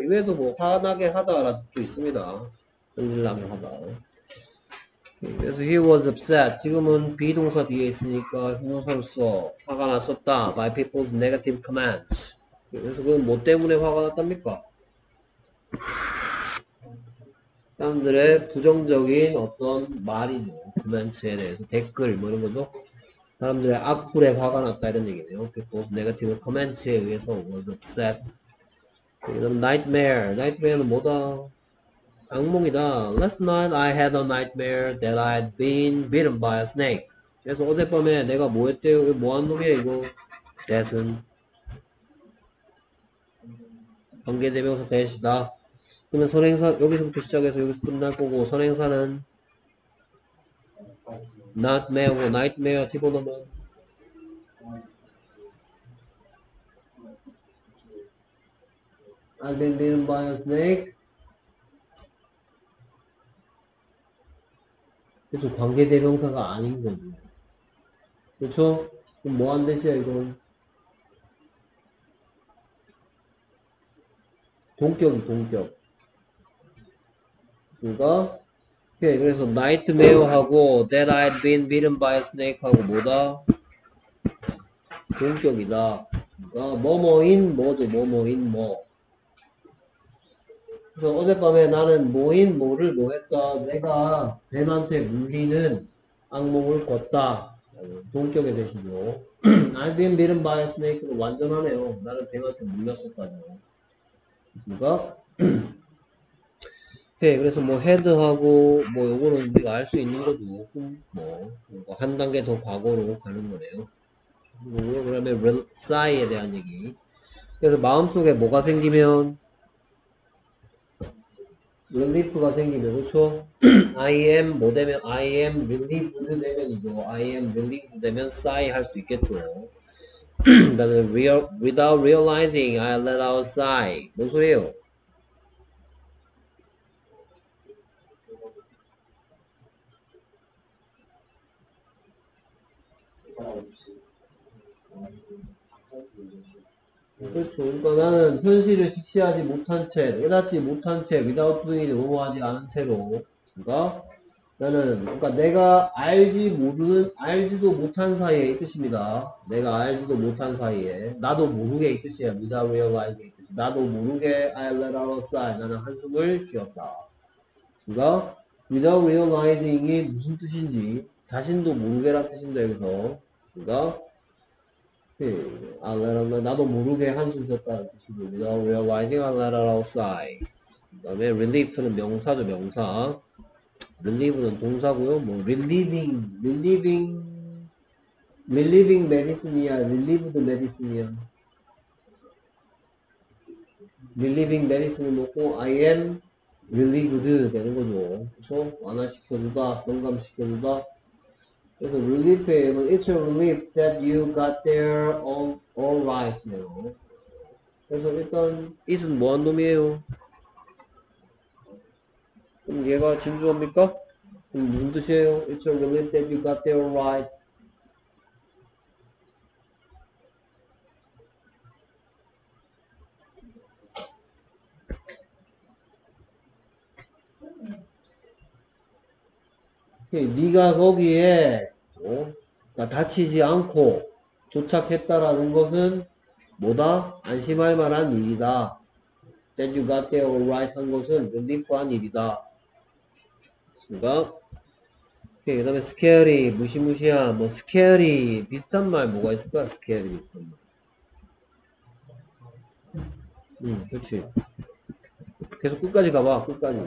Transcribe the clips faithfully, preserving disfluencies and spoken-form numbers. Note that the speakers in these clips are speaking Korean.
이외에도 뭐 화나게 하다라는 뜻도 있습니다. 성질나게 하다. 그래서 he was upset. 지금은 비동사 뒤에 있으니까 형용사로서 화가 났었다. by people's negative comments. 그래서 그건 뭐 때문에 화가 났답니까? 사람들의 부정적인 어떤 말이죠. 코멘트에 대해서 댓글 뭐 이런 거죠. 사람들의 악플에 화가 났다 이런 얘기네요. people's negative comment에 의해서 was upset. 그다음 nightmare. nightmare는 뭐다? 악몽이다. Last night I had a nightmare that I'd been bitten by a snake. 그래서 어젯밤에 내가 뭐 했대요? 뭐한 놈이야 이거? that은 관계대명사 that이다. 그러면 선행사 여기서부터 시작해서 여기서 끝날 거고 선행사는 nightmare고 nightmare 집어넣으면 I've been bitten by a snake. 그렇죠. 관계대명사가 아닌 거죠. 그렇죠? 그럼 뭐 한 대시야 이건? 동격이 동격. 그러니까 오케이, 그래서 nightmare하고 that I'd been bitten by a snake하고 뭐다? 동격이다. 그러니까 뭐뭐인 뭐죠. 뭐뭐인 뭐. 그래서 어젯밤에 나는 뭐인 뭐를 뭐 했다. 내가 뱀한테 물리는 악몽을 꿨다. 동격의 대시죠. I've been bitten by a snake는 완전하네요. 나는 뱀한테 물렸었다죠. 그러니까 네, 그래서 뭐 헤드하고 뭐 요거는 우리가 알 수 있는 거죠. 뭐 한 단계 더 과거로 가는 거네요. 그리고 그다음에 싸이에 대한 얘기. 그래서 마음속에 뭐가 생기면 relief가 생기면 그렇죠? I am 뭐 되면 I am relieved 되면이죠. I am relieved 되면 sigh 할 수 있겠죠. 그 다음에 real, without realizing I let out sigh. 뭔 소리예요? 그렇죠. 그러니까 나는 현실을 직시하지 못한 채, 깨닫지 못한 채, without doing이 뭐뭐하지 않은 채로, 그러니까 나는, 그러니까 내가 알지 모르는, 알지도 못한 사이에 이 뜻입니다. 내가 알지도 못한 사이에, 나도 모르게 이 뜻이야. without realizing 이 뜻이. 나도 모르게 I let out a sigh. 나는 한숨을 쉬었다. 그러니까 without realizing이 무슨 뜻인지 자신도 모르게란 뜻입니다. 여기서. 그러니까 그, I let out, 나도 모르게 한숨 쉬었다는 뜻이고 without realizing I let out a sigh. 그 다음에 relief는 명사죠. 명사. relieve는 동사고요. 뭐 relieving, relieving, relieving medicine이야. relieved medicine이야. relieving medicine은 뭐고 I am relieved 되는 거죠. 그래서 완화시켜주다, 경감시켜주다. 그래서 relief에 it's a relief that you got there all, all right네요. 그래서 일단 it은 뭐한 놈이에요? 그럼 얘가 진주어입니까? 그럼 무슨 뜻이에요? It's a relief that you got there right. 네가 거기에 어? 다치지 않고 도착했다라는 것은 뭐다? 안심할 만한 일이다. That you got there all right 한 것은 relief한 일이다. 그러니까 그 다음에 scary, 무시무시한, 뭐 scary 비슷한 말 뭐가 있을까? scary 비슷한 말. 음, 그렇지. 계속 끝까지 가봐. 끝까지.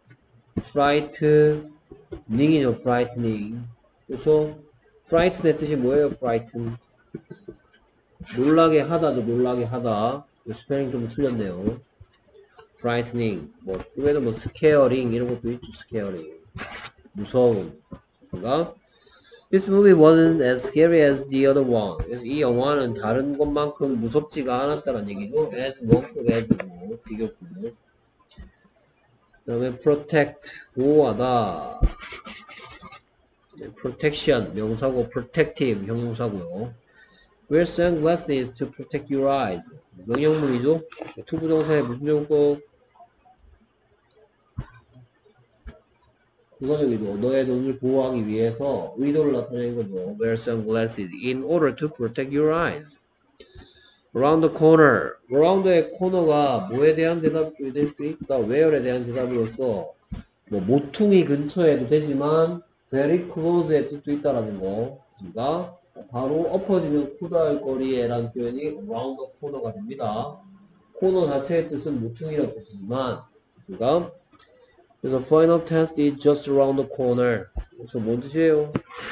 frightening, frightening. 그렇죠? frighten의 뜻이 뭐예요? frighten. 놀라게 하다죠. 놀라게 하다. 스펠링 좀 틀렸네요. frightening. 뭐 이외에도 뭐 scaring 이런 것도 있죠. scaring. 무서운. 그러니까 This movie wasn't as scary as the other one. 그래서 이 영화는 다른 것만큼 무섭지가 않았다는 얘기고 as 원급 as고 비교급으로. 그 다음에 protect 보호하다. protection 명사고 protective 형용사고요. Wear sunglasses to protect your eyes. 명령문이죠. 투부정사의 무슨 용법? 부사적이죠. 너의 눈을 보호하기 위해서 의도를 나타내는 거죠. Wear sunglasses in order to protect your eyes. Around the corner. around의 코너가 뭐에 대한 대답이 될 수 있다. where에 대한 대답으로서 뭐 모퉁이 근처에도 되지만 very close의 뜻도 있다라는 거. 그러니까 바로 엎어지는 코다할 거리에라는 표현이 around the corner가 됩니다. 코너 자체의 뜻은 모퉁이라는 뜻이지만 그러니까 그래서 final test is just around the corner. 그래서 뭔 뜻이에요?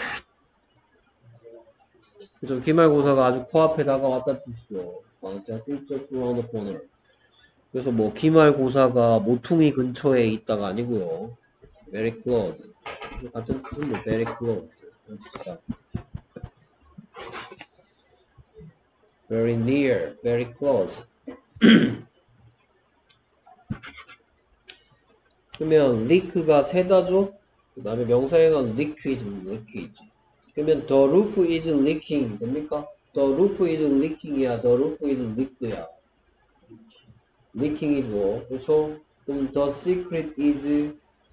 그죠? 기말고사가 아주 코앞에 다가왔다는 뜻이죠. final test is just around the corner. 그래서 뭐 기말고사가 모퉁이 근처에 있다가 아니고요. very close. 같은 뜻은 뭐 very close. very near, very close. 그러면 leak가 세다죠? 그 다음에 명사에는 leakage, leakage. 그러면 the roof is leaking 됩니까? the roof is leaking이야, the roof is leaked야. leaking이죠. 그렇죠? 그럼 the secret is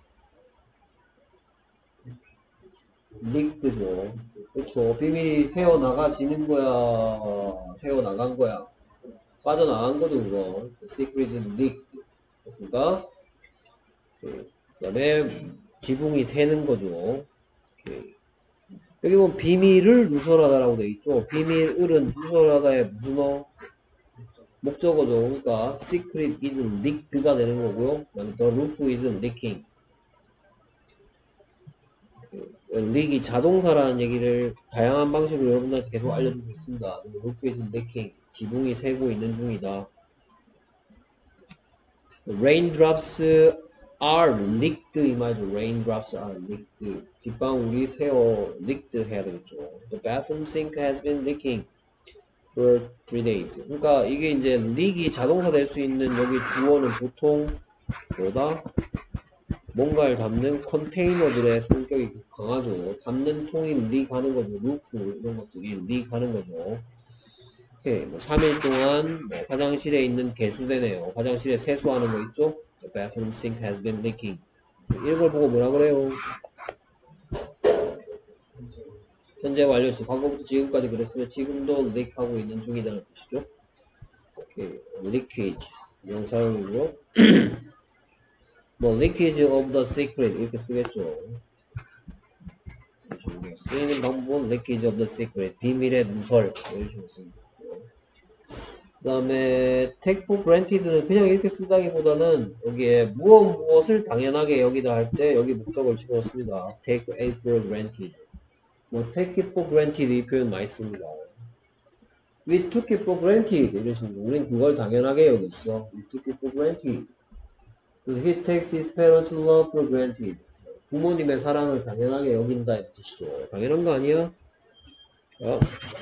leaked죠. 그렇죠? 비밀이 새어나가지는 거야, 새어나간 거야, 빠져나간 거죠, 그거. the secret is leaked. 됐습니까? 그 다음에 지붕이 새는 거죠. 오케이. 여기 보면 비밀을 누설하다라고 되어 있죠. 비밀을은 누설하다의 무슨 어? 목적어죠. 그러니까 secret is leaked가 되는 거고요. 그 다음에 the roof is leaking. leak이 자동사라는 얘기를 다양한 방식으로 여러분들한테 계속 알려주고 있습니다. the roof is leaking. 지붕이 새고 있는 중이다. raindrops are leaked 이 말이죠. raindrops are leaked. 빗방울이 새어 leaked 해야 되겠죠. The bathroom sink has been leaking for three days. 그러니까 이게 이제 leak이 자동사 될 수 있는 여기 주어는 보통 뭐다? 뭔가를 담는 컨테이너들의 성격이 강하죠. 담는 통이 leak 하는 거죠. 루프 이런 것들이 leak 하는 거죠. 오케이. 뭐 삼 일 동안 뭐 화장실에 있는 개수대네요. 화장실에 세수하는 거 있죠? The bathroom sink has been leaking. 이런 걸 보고 뭐라 그래요? 현재 완료시. 과거부터 지금까지 그랬으면 지금도 leak 하고 있는 중이라는 뜻이죠. 오케이. leakage. 명사용이고요. 뭐 leakage of the secret 이렇게 쓰겠죠. 쓰이는 방법은 leakage of the secret. 비밀의 누설. 이런 식으로 씁니다. 그 다음에 take for granted는 그냥 이렇게 쓰다기보다는 여기에 무엇 무엇을 당연하게 여기다 할 때 여기 목적을 집어넣습니다. take it for granted. 뭐 take it for granted 이 표현 많이 씁니다. we took it for granted 이런 식으로 우린 그걸 당연하게 여겼어. we took it for granted. 그래서 he takes his parents' love for granted. 부모님의 사랑을 당연하게 여긴다 이 뜻이죠. 당연한 거 아니야? 자.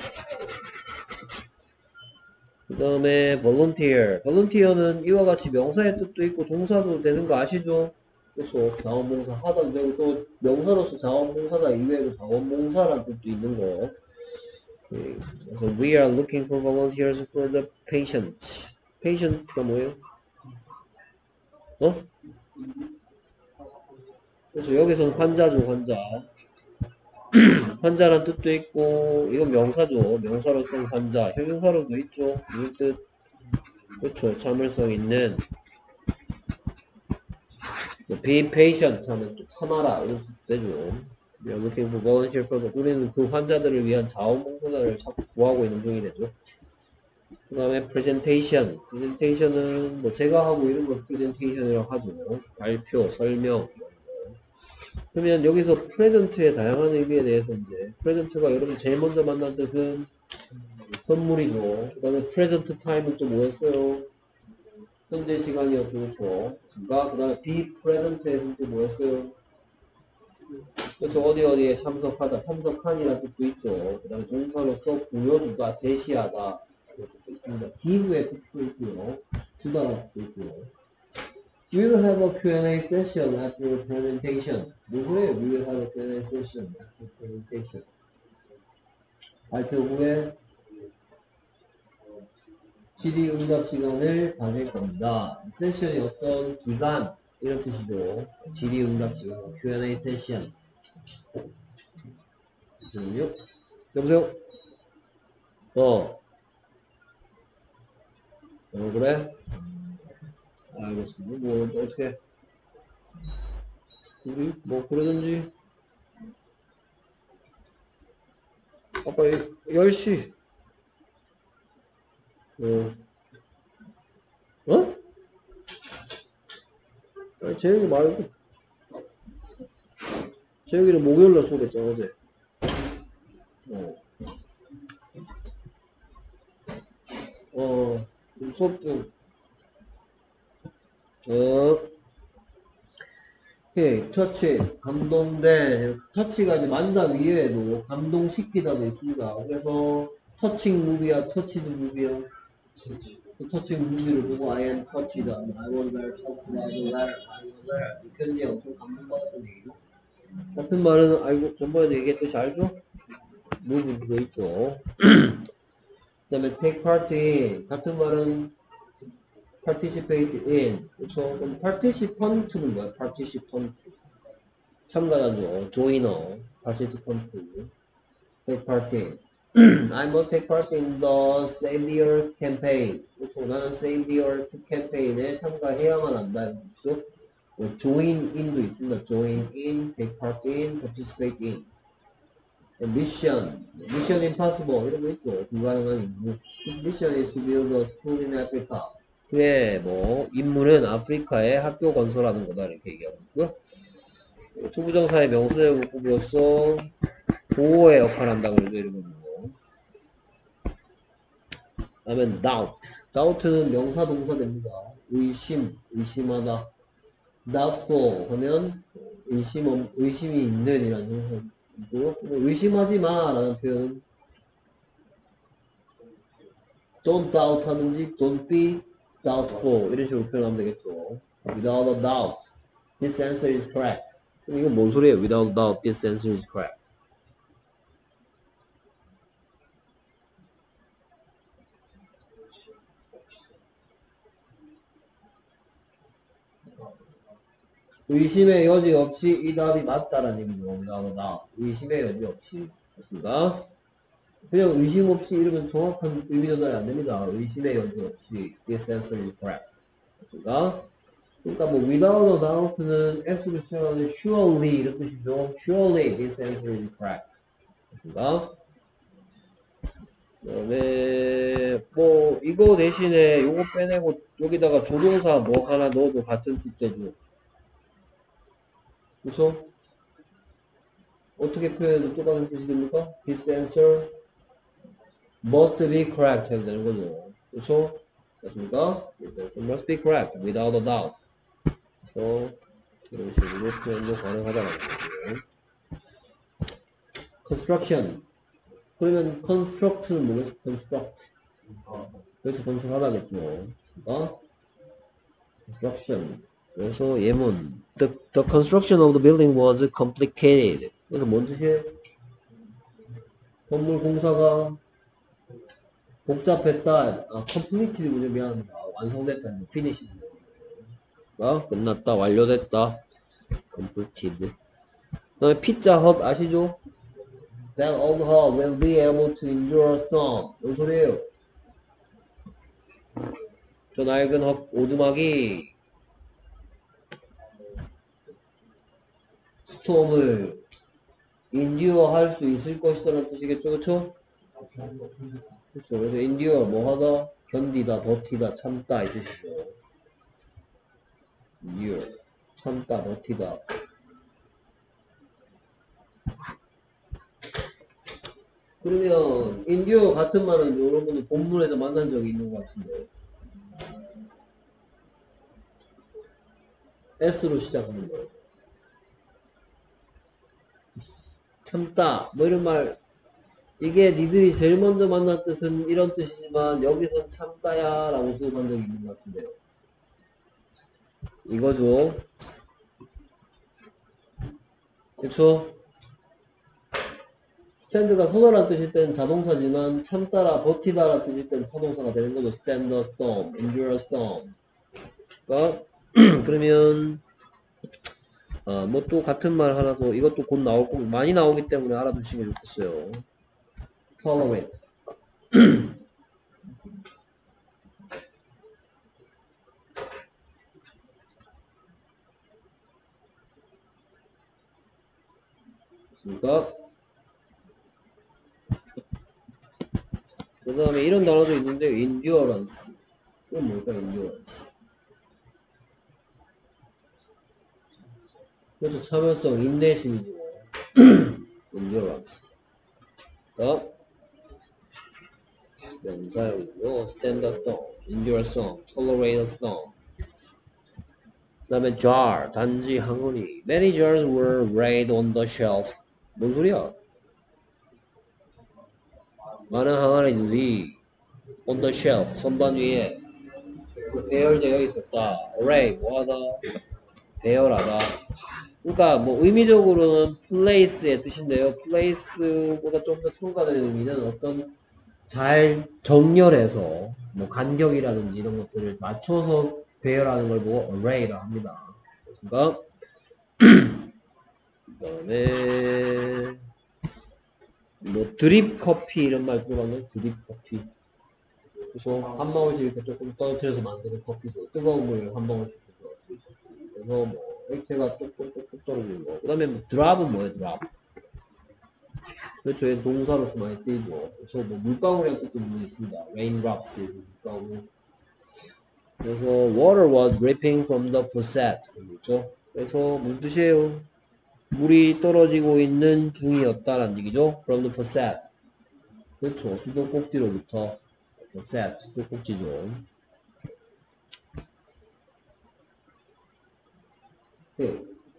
그 다음에 volunteer. volunteer는 이와 같이 명사의 뜻도 있고 동사도 되는 거 아시죠? 그렇죠. 자원봉사 하던 되고 또 명사로서 자원봉사다 이외에도 자원봉사라는 뜻도 있는 거. 그래서 we are looking for volunteers for the patient. patient가 뭐예요? 어? 그래서 여기서는 환자죠, 환자. 환자란 뜻도 있고 이건 명사죠. 명사로서 환자. 형용사로도 있죠. 이 뜻. 그렇죠. 참을성 있는. be patient 하면 또 참아라 이런 뜻도 되죠. We are looking for volunteer for the. 우리는 그 환자들을 위한 자원봉사자를 찾고 구하고 있는 중이 되죠. 그 다음에 presentation. presentation은 뭐 제가 하고 이런 걸 presentation이라고 하죠. 발표, 설명. 그러면 여기서 present의 다양한 의미에 대해서 이제 present가 여러분 제일 먼저 만난 뜻은 선물이죠. 그 다음에 present time은 또 뭐였어요? 현재 시간이었죠. 그렇죠. 그 다음에 be present에서는 또 뭐였어요? 그렇죠. 어디 어디에 참석하다. 참석한이라는 뜻도 있죠. 그 다음에 동사로서 보여주다, 제시하다. 뜻도 있습니다. give의 뜻도 있고요. 주다라는 뜻도 있고요. We will have a Q and A session after the presentation. 뭐해? We will have a Q and A session after the presentation. 발표 후에 질의 응답 시간을 가질 겁니다. 세션이 어떤 기간 이런 뜻이죠. 질의 응답 시간 큐 앤 에이 세션. 잠시만요. 여보세요? 어. 어 그래? 알겠습니다. 뭐 어떻게 우리 뭐 그러든지 아까 열 시 어? 어? 아니 재영이 말고 재영이는 목요일날 수업했잖아 어제. 어. 어 지금 수업 중. 어. 오케이 터치 감동된 터치가 이제 만다 위에도 감동시키다도 있습니다. 그래서 터칭 무비야 터치드 무비야. 그 터칭 무비를 보고 I am touched, I was very touched by the letter, I was there. 이 편지에 엄청 감동받았던 얘기죠. 같은 말은 알고 전번에도 얘기했듯이 알죠? 무브도 있죠. 그 다음에 take part in 같은 말은 participate in 그렇죠? 그럼 participant는 뭐야? participant 참가자죠. joiner participant take part in I must take part in the Save the Earth campaign. 그렇죠? 나는 Save the Earth 캠페인에 참가해야만 한다. 이런 뜻이죠. 뭐 join in도 있습니다. join in, take part in, participate in. mission, mission impossible 이런 거 있죠. 불가능한 임무. His mission is to build a school in Africa. 그의 뭐 임무는 아프리카에 학교 건설하는 거다 이렇게 얘기하고 있고요. 초부정사의 명사역법으로서 보호의 역할을 한다 그러죠. 이런 거. 다음엔 doubt. doubt는 명사 동사 됩니다. 의심, 의심하다. doubtful 하면 의심, 의심이 있는 이라는 형사이고요. 의심하지 마 라는 표현은 don't doubt 하든지 don't be doubtful 이런 식으로 표현하면 되겠죠. without a doubt this answer is correct. 그럼 이건 뭔 소리예요? without a doubt this answer is correct. 의심의 여지 없이 이 답이 맞다라는 얘기죠. without a doubt. 의심의 여지 없이. 맞습니다. 그냥 의심 없이 이러면 정확한 의미 전달이 안 됩니다. 의심의 여지 없이 this answer is correct. 맞습니다. 그러니까 뭐 without a doubt는 s로 시작하는 surely 이런 뜻이죠. surely this answer is correct. 맞습니다. 그다음에 뭐 이거 대신에 요거 빼내고 여기다가 조동사 뭐 하나 넣어도 같은 뜻 되죠. 그쵸? 어떻게 표현해도 똑같은 뜻이 됩니까? This answer must be correct 해야 되는 거죠. 그쵸? 됐습니까? This answer must be correct without a doubt. 그래서 이런 식으로 표현도 가능하다는 거죠. construction. 그러면 construct는 뭐겠어? construct. 그래서 건설하다겠죠. 그러니까 construction. 그래서 예문 the, the construction of the building was complicated. 그래서 뭔 뜻이에요? 건물 공사가 복잡했다. 아, completed 뭐죠? 미안합니다. 완성됐다. finish. 가 끝났다. 완료됐다. completed. 그 다음에 피자 헛 아시죠? That old hall will be able to endure a storm. 뭔 소리예요? 저 낡은 헛 오두막이 스톰을 인듀어 할 수 있을 것이다라는 뜻이겠죠, 그쵸? 그쵸. 그래서 인듀어 뭐 하다? 견디다, 버티다, 참다 이 뜻이죠. 인듀어 참다, 버티다. 그러면 인듀어 같은 말은 여러분들 본문에서 만난 적이 있는 것 같은데 S로 시작하는 거예요. 참다 뭐 이런 말 이게 니들이 제일 먼저 만난 뜻은 이런 뜻이지만 여기선 참다야 라고 수업한 적이 있는 것 같은데요. 이거죠. 그쵸? stand가 서다라는 뜻일 때는 자동사지만 참다라, 버티다라는 뜻일 때는 타동사가 되는 거죠. stand a storm, endure a storm. 그러니까 그러면 어, 뭐 또 같은 말 하나 더 이것도 곧 나올 거 많이 나오기 때문에 알아두시는 게 좋겠어요. tolerate. 그러니까 그 다음에 이런 단어도 있는데 endurance. 이건 뭘까 endurance? 그것도 참을성, 인내심이죠. endurance. 그러니까 사용이고 stand a storm, endure a storm, tolerate a storm. 그 다음에 jar, 단지, 항아리. Many jars were laid on the shelf. 뭔 소리야? 많은 항아리들이 on the shelf, 선반 위에 배열되어 있었다. array, 뭐하다? 배열하다. 그러니까 뭐 의미적으로는 place의 뜻인데요. place보다 좀 더 추가된 의미는 어떤 잘 정렬해서 뭐 간격이라든지 이런 것들을 맞춰서 배열하는 걸 보고 array라 합니다. 그러니까 그 다음에 뭐 드립 커피 이런 말 들어봤나요? 드립 커피. 그래서 한 방울씩 이렇게 조금 떨어뜨려서 만드는 커피죠. 뜨거운 물 한 방울씩 해서 그래서 뭐 액체가 똑똑똑똑 떨어지는 거. 그 다음에 뭐 드랍은 뭐예요? 드랍. 그렇죠. 얘 동사로서 많이 쓰이죠. 그래서 뭐 물방울이라는 뜻도 물론 있습니다. raindrops, 물방울. 그래서 water was dripping from the faucet. 그렇죠. 그래서 무슨 뜻이에요? 물이 떨어지고 있는 중이었다라는 얘기죠. from the faucet. 그렇죠. 수도꼭지로부터. faucet, 수도꼭지죠. 네.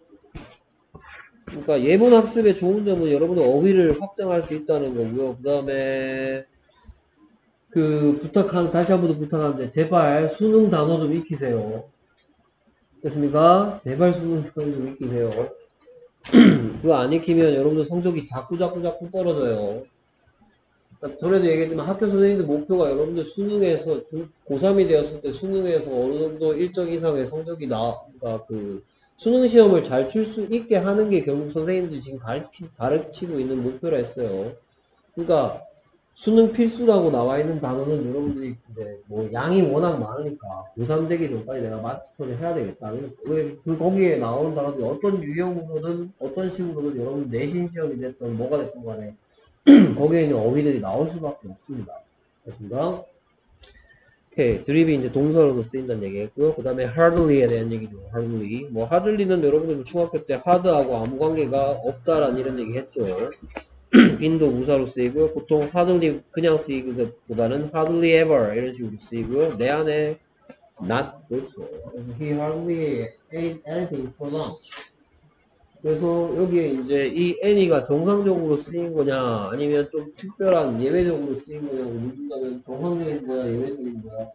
그러니까 예문 학습의 좋은 점은 여러분들 어휘를 확장할 수 있다는 거고요. 그 다음에 그 부탁한 다시 한 번 더 부탁하는데 제발 수능 단어 좀 익히세요. 됐습니까? 제발 수능 단어 좀 익히세요. 그거 안 익히면 여러분들 성적이 자꾸 자꾸 자꾸 떨어져요. 그러니까 전에도 얘기했지만 학교 선생님들 목표가 여러분들 수능에서 고삼이 되었을 때 수능에서 어느 정도 일정 이상의 성적이 나, 그러니까 그 수능 시험을 잘 칠 수 있게 하는 게 결국 선생님들이 지금 가르치, 가르치고 있는 목표라 했어요. 그러니까 수능 필수라고 나와 있는 단어는 여러분들이 이제 뭐 양이 워낙 많으니까 고삼 되기 전까지 내가 마스터를 해야 되겠다. 왜 그 거기에 나오는 단어들이 어떤 유형으로든 어떤 식으로든 여러분 내신 시험이 됐든 뭐가 됐든 간에 거기에 있는 어휘들이 나올 수밖에 없습니다. 됐습니다. 오케이. 드립이 이제 동사로도 쓰인다는 얘기 했고요. 그 다음에 hardly에 대한 얘기죠. hardly. 뭐 hardly는 여러분들 중학교 때 hard하고 아무 관계가 없다라는 이런 얘기 했죠. 빈도 무사로 쓰이고요. 보통 hardly 그냥 쓰이기보다는 hardly ever 이런 식으로 쓰이고요. 내 안에 not 그렇죠. 그래서 he hardly ate anything for lunch. 그래서 여기에 이제 이 any가 정상적으로 쓰인 거냐 아니면 좀 특별한 예외적으로 쓰인 거냐고 묻는다면 정상적인 거야 예외적인 거야?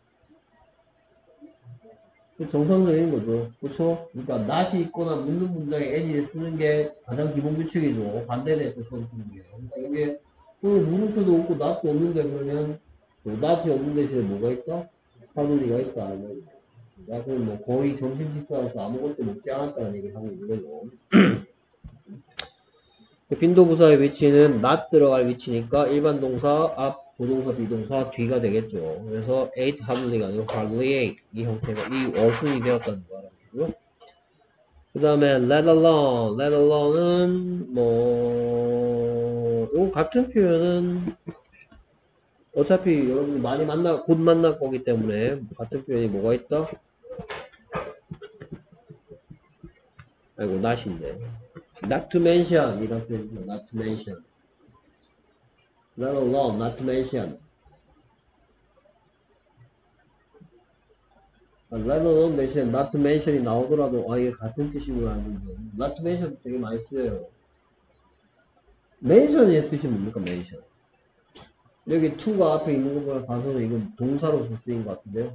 정상적인 거죠. 그렇죠? 그러니까 not이 있거나 묻는 문장에 any를 쓰는 게 가장 기본 규칙이죠. 반대될 때 쓰는 게. 그러니까 이게 물음표도 없고 not도 없는데 그러면 not이 없는 대신에 뭐가 있다? hardly가 있다. 나 그럼 뭐 거의 점심 식사에서 아무것도 먹지 않았다는 얘기를 하고 있는 거죠. 빈도부사의 위치는 not 들어갈 위치니까 일반 동사 앞 조동사 비동사 뒤가 되겠죠. 그래서 ate hardly가 아니고 hardly ate 이 형태가 이 어순이 되었다는 거 알아주시고요. 그 다음에 let alone let alone은 뭐 요 같은 표현은 어차피 여러분들 많이 만나 곧 만날 거기 때문에 같은 표현이 뭐가 있다? 아이고 not인데 not to mention 이런 표현이죠. not to mention let alone not to mention let alone 대신 not to mention이 나오더라도 아 이게 같은 뜻이구나 하는데 not to mention 되게 많이 쓰여요. mention의 뜻이 뭡니까 mention 여기 to가 앞에 있는 것보다 봐서는 이건 동사로서 쓰인 것 같은데요.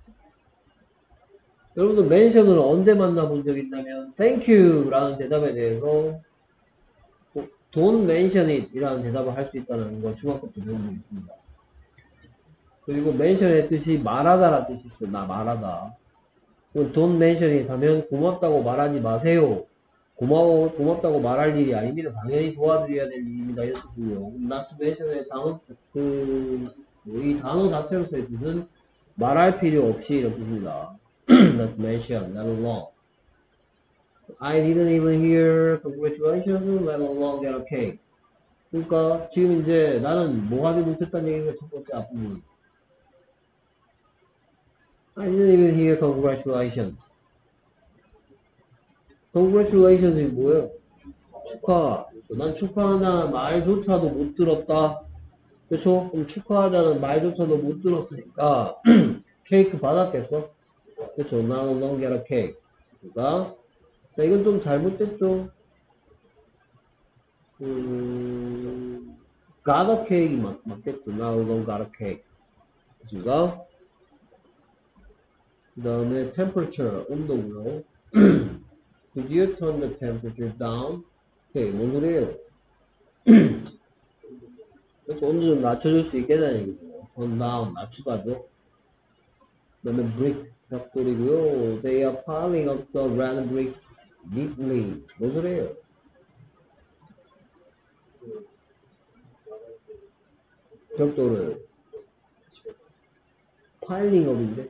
여러분들 mention을 언제 만나본 적 있냐면 thank you 라는 대답에 대해서 don't mention it 이라는 대답을 할 수 있다는 거 중학교 때 배운 적 있습니다. 그리고 mention의 뜻이 말하다라 뜻이 있어. 나 말하다. don't mention it 하면 고맙다고 말하지 마세요. 고마워, 고맙다고 말할 일이 아닙니다. 당연히 도와드려야 될 일입니다. 이런 뜻이고요. not to mention의 단어, 그, 이 단어 자체로서의 뜻은 말할 필요 없이 이런 뜻입니다. not mention, let alone. I didn't even hear congratulations, let alone get a cake. 그러니까 지금 이제 나는 뭐 하지 못했다는 얘기가 첫 번째 앞부분. I didn't even hear congratulations. congratulations이 뭐예요? 축하. 난 축하한다는 말조차도 못 들었다. 그쵸? 그럼 축하하자는 말조차도 못 들었으니까 케이크 받았겠어? 그쵸? Now alone get a cake. 그러니까 자, 이건 좀 잘못됐죠? 음, got a cake 맞, 맞겠죠? Now alone got a cake. 됐습니까? 그 다음에 temperature, 온도고요. Could you turn the temperature down? 오케이, 뭔 소리예요? 그래서 온도 좀 낮춰줄 수 있겠다는 얘기죠. turn down, 낮추다죠. 그 다음에 brick, 벽돌이고요. They are piling up the red bricks neatly. 뭔 소리예요? 벽돌을 piling up인데?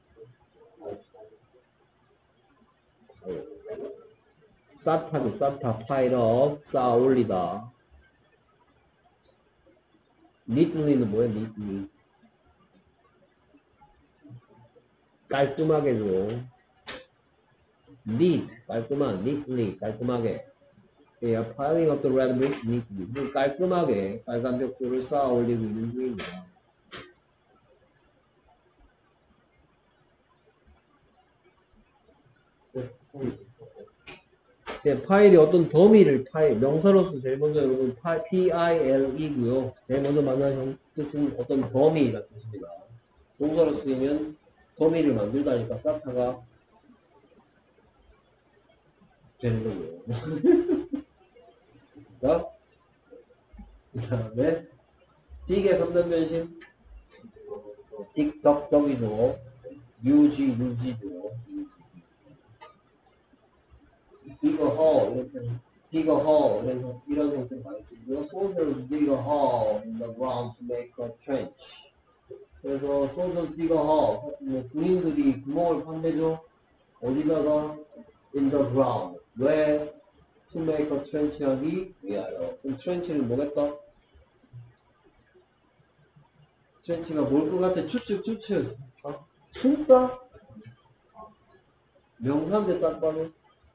쌓다죠, 쌓다, pile up, 쌓아 올리다. neatly는 뭐야, neatly? 깔끔하게죠. neat, 깔끔한, neatly, 깔끔하게. They are piling up the red bricks neatly. 깔끔하게 빨간 벽돌을 쌓아 올리고 있는 중입니다. 네, 파일이 어떤 더미를 파일, 명사로서 제일 먼저 여러분 피아일이고요. 제일 먼저 만나는 뜻은 어떤 더미라는 뜻입니다. 동사로 쓰이면 더미를 만들다니까 쌓다가 되는 거고요. 그러니까 그 다음에 딕의 삼단 변신 딕, 덕, 덕이죠. 유지, 유지죠. dig a hole 이렇게 dig a hole 이런 이런 형태로 많이 쓰고요. Soldiers dig a hole in the ground to make a trench. 그래서 soldiers dig a hole 뭐 군인들이 구멍을 판대죠. 어디다가 in the ground. 왜? to make a trench 하기 위하여. 그럼 trench는 뭐겠다? trench가 뭘 것 같아? 추측 추측. 아, 숨다? 명사인데 딱 봐도.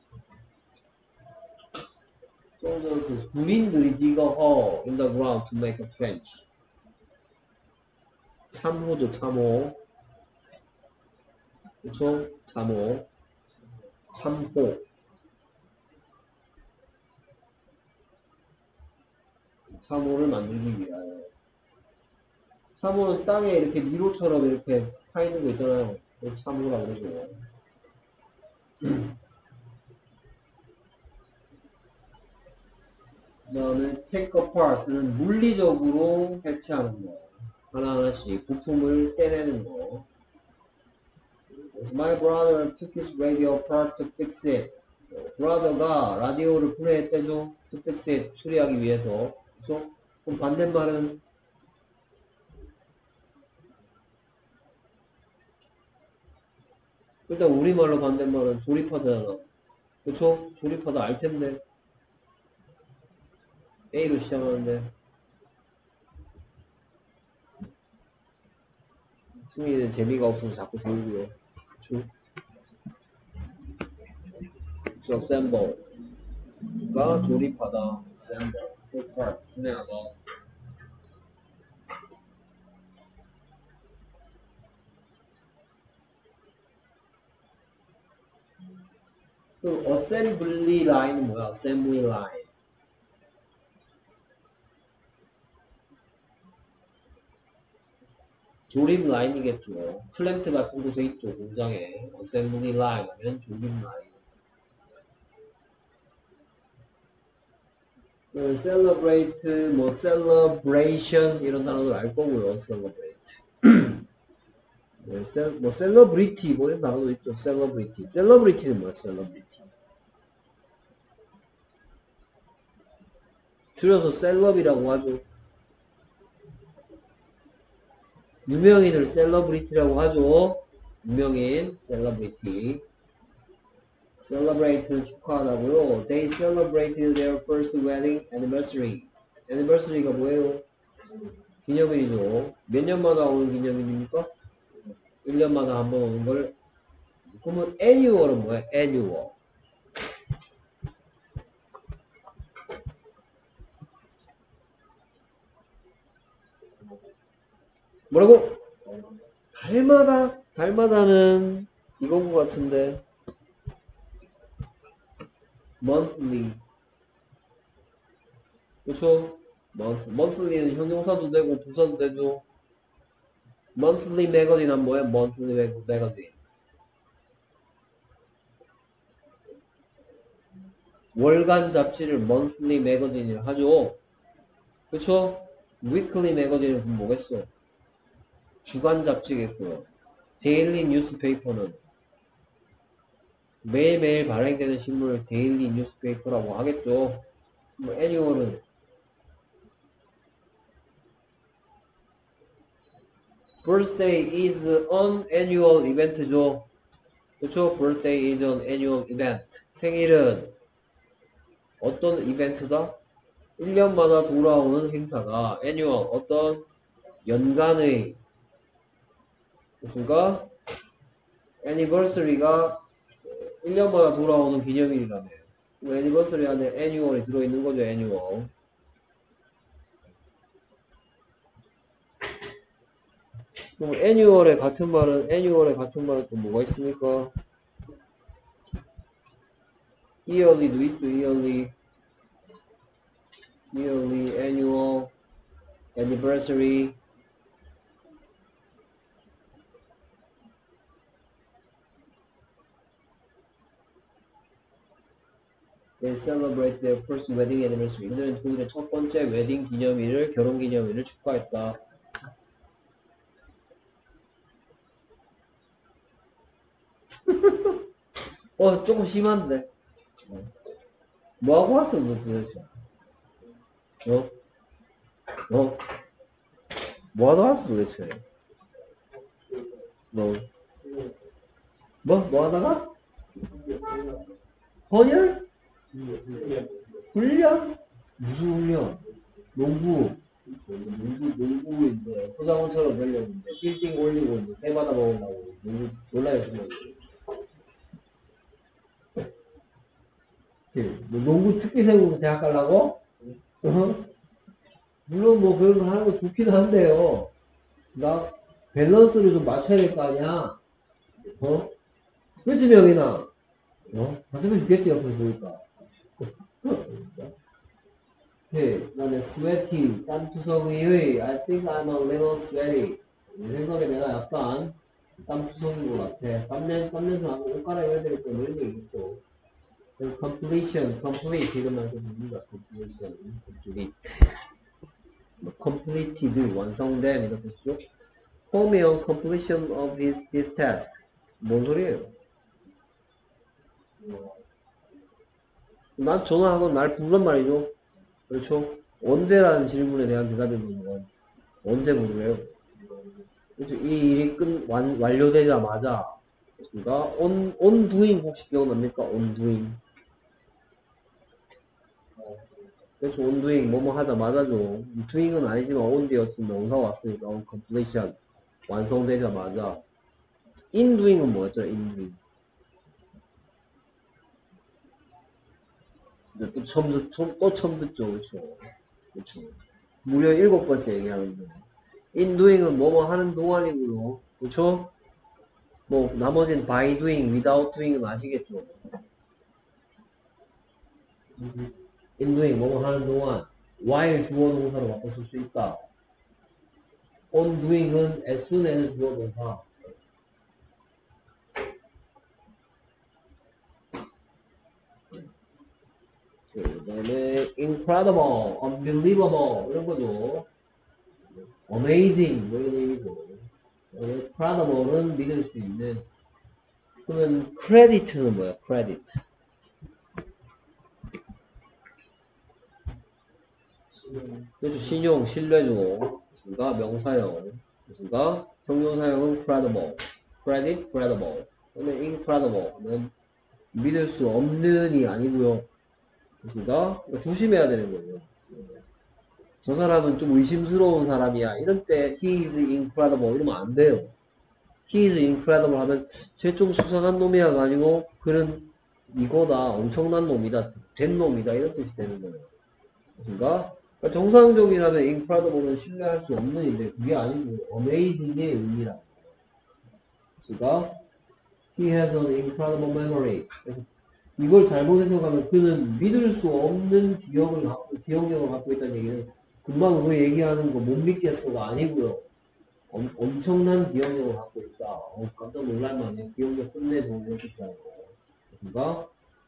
soldiers, 군인들이 dig a hole in the ground to make a trench. 참호도 참호. 그쵸? 참호. 참호. 참호를 만들기 위하여. 참호는 땅에 이렇게 미로처럼 이렇게 파있는 거 있잖아요. 참호라고 그러죠. 그 다음에 take apart는 물리적으로 해체하는 거. 하나하나씩 부품을 떼내는 거. 그래서 my brother took his radio apart to fix it. brother가 라디오를 분해했대죠. to fix it. 수리하기 위해서. 그쵸? 그럼 반대말은 일단 우리말로 반대말은 조립하다잖아. 그쵸? 조립하다 알텐데 A로 시작하는데 승리는 재미가 없어서 자꾸 조르고요. 그쵸? 그쵸? assemble가 조립하다. assemble, take part, 분해하다. 그 assembly line은 뭐야? assembly line. 조립 라인이겠죠. 플랜트 같은 곳에 있죠. 공장에. assembly line 하면 조립 라인. celebrate, 뭐 celebration 이런 단어들 알 거고요. celebrate. 뭐, 셀, 뭐 celebrity 뭐 이런 단어도 있죠. celebrity. celebrity는 뭐야? celebrity. 줄여서 셀럽이라고 하죠. 유명인을 celebrity라고 하죠. 유명인 celebrity. celebrate는 축하하다고요. They celebrated their first wedding anniversary. anniversary가 뭐예요? 기념일이죠. 몇 년마다 오는 기념일입니까? 일 년마다 한 번 오는 걸. 그러면 annual은 뭐야? annual. 뭐라고? 달마다? 달마다는 이건 것 같은데. monthly. 그쵸? month, monthly는 형용사도 되고 부사도 되죠. monthly magazine은 뭐야? monthly magazine. 월간 잡지를 monthly magazine이라 하죠. 그쵸? weekly magazine은 뭐겠어? 주간 잡지겠고요. daily newspaper는 매일매일 발행되는 신문을 daily newspaper라고 하겠죠. 뭐 annual은 birthday is an annual event죠. 그쵸? birthday is an annual event. 생일은 어떤 이벤트다? 일 년마다 돌아오는 행사가 annual, 어떤 연간의 그렇습니까? anniversary가 일 년마다 돌아오는 기념일이라며요. anniversary 안에 annual이 들어있는 거죠, annual. 그럼 annual의 같은 말은, annual의 같은 말은 또 뭐가 있습니까? yearly도 있죠, yearly. yearly, annual, anniversary. They celebrate their first wedding anniversary. 그들은 그들의 첫 번째 웨딩 기념일을, 결혼 기념일을 축하했다. 어, 조금 심한데. 뭐하고 왔어, 너 도대체? 어? 어? 뭐하다 왔어, 도대체? 너? 뭐? 뭐하다가? 헌혈? 훈련? 무슨 훈련? 농구. 농구, 농구인데, 소장원처럼 되려는데, 빌딩 올리고, 이제 세 받아 먹으려고, 농구, 놀라요, 정말. 뭐 농구 특기생으로 대학 가려고? 어? 물론 뭐 그런 거 하는 거 좋긴 한데요. 나 밸런스를 좀 맞춰야 될 거 아니야? 어? 그렇지, 명이나? 어? 다듬어 주겠지, 옆에서 보니까. 네, 나는 sweaty, 땀투성이의 I think I'm a little sweaty. 내 생각에 내가 약간 땀투성인 것 같아. 땀냄, 땀냄새 나고 옷 갈아입어야 되겠다, 뭐 이런 게 있죠. completion, complete 이것만 좀 봅니다. completion, complete. completed, 완성된 이런 뜻이죠. Home on completion of his, this task. 뭔 소리예요? 난 전화하고 날 부르란 말이죠. 그렇죠? 언제라는 질문에 대한 대답인 건 언제 부르래요? 그렇죠? 이 일이 끝, 완, 완료되자마자 그렇습니까? on, on doing 혹시 기억납니까? on doing. 그렇죠. on doing 뭐뭐 하자마자죠. doing은 아니지만 on 뒤에 어떤 명사가 왔으니까 on completion 완성되자마자. in doing은 뭐였죠? in doing. 근데 또 처음 듣, 처음, 또 처음 듣죠. 그렇죠. 그렇죠. 무려 일곱 번째 얘기하는데. in doing은 뭐뭐 하는 동안이고요. 그렇죠? 뭐 나머지는 by doing, without doing은 아시겠죠? in doing 뭐뭐 하는 동안 while 주어 동사로 바꿔 쓸 수 있다. on doing은 as soon as 주어 동사. 그 다음에 incredible, unbelievable 이런 거죠. amazing 뭐 이런 의미죠. incredible은 믿을 수 있는. 그러면 credit는 뭐야? credit. 그렇죠. 신용, 신뢰주고. 그렇습니까? 명사형. 그렇습니까? 형용사형은 credible. credit, credible. 그러면 incredible 하면 믿을 수 없는이 아니고요. 그렇습니까? 그러니까 조심해야 되는 거예요. 저 사람은 좀 의심스러운 사람이야. 이런 때 he is incredible 이러면 안 돼요. he is incredible 하면 쟤 좀 수상한 놈이야가 아니고 그는 이거다. 엄청난 놈이다. 된 놈이다. 이런 뜻이 되는 거예요. 그렇습니까? 그러니까 정상적이라면 incredible는 신뢰할 수 없는 인데 그게 아니고 amazing의 의미라. 그러니까 he has an incredible memory. 그래서 이걸 잘못 해석하면 그는 믿을 수 없는 기억을 갖고 기억력을 갖고 있다는 얘기는 금방 그 얘기하는 거 못 믿겠어가 아니고요. 엄, 엄청난 기억력을 갖고 있다. 어, 깜짝 놀랄만해. 기억력 끝내줘. 이렇게 하는 거. 그렇습니까?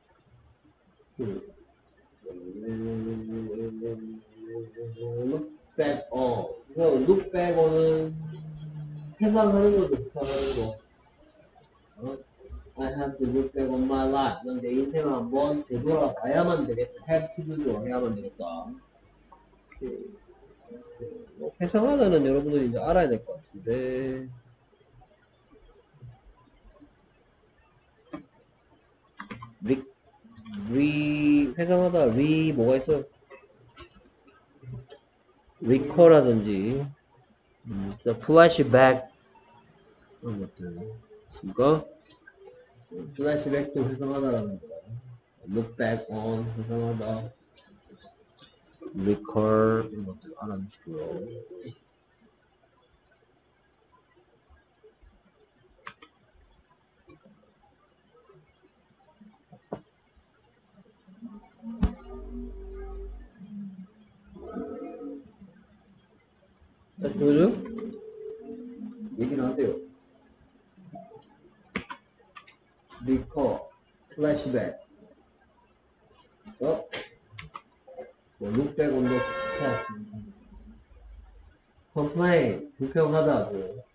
look back on. 그래서 look back on은 회상하는 거죠. 회상하는 거. 어? I have to look back on my life. 난 내 인생을 한번 되돌아봐야만 되겠다. have to도 해야만 되겠다. 뭐 회상하다는 여러분들이 이제 알아야 될 것 같은데. 리, 리, 회상하다, 리, 뭐가 있어요? 리커라든지, 음, 플래시백, 그런 것들. 있습니까? 플래시백도 회상하다라는 거. look back on, 회상하다. recall, 이런 것들 알아주시고요. 다시 보여줘요? 얘기를 하세요. recall, flashback, 어? 뭐 look back on the past, complain, 불평하다, 뭐,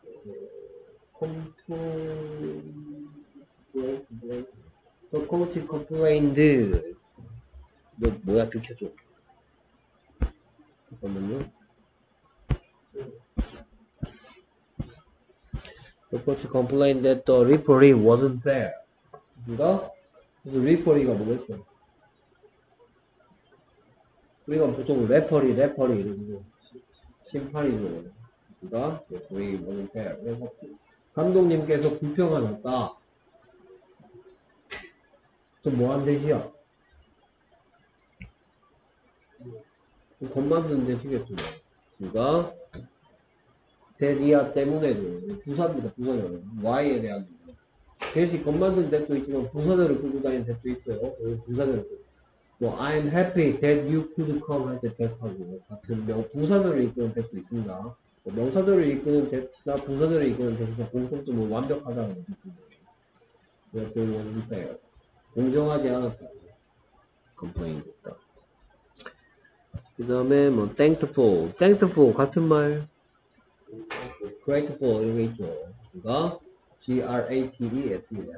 complain, the coach complained. 너 뭐야, 비켜줘. 잠깐만요. The coach complained that the referee wasn't fair. 그러니까 그래서 referee가 뭐겠어? 우리가 보통 레퍼리, 레퍼리 이러고 심판이죠. 그러니까 referee wasn't fair. 그래서 감독님께서 불평하셨다. 좀 뭐한 대시야? 겁 만드는 대시겠죠. 그러니까 대리아 때문에도 부사입니다. 부사요. Y에 대한 대시 겁 만드는 대도 있지만 부사들을 끌고 다니는 대도 있어요. 부사들을 끌고. 뭐 I'm happy that you could come 할 때 that하고 같은 명 부사들을 이끄는 대도 있습니다. 뭐 명사들을 이끄는 대나 부사들을 이끄는 대시가 공통점은 완벽하다는 거죠. 그래서 원주사예요. 공정하지 않았다. complain 됐다. 그 다음에 뭐 thankful, thankful 같은 말. grateful 이런 게 있죠. 그러니까 G R A T E F E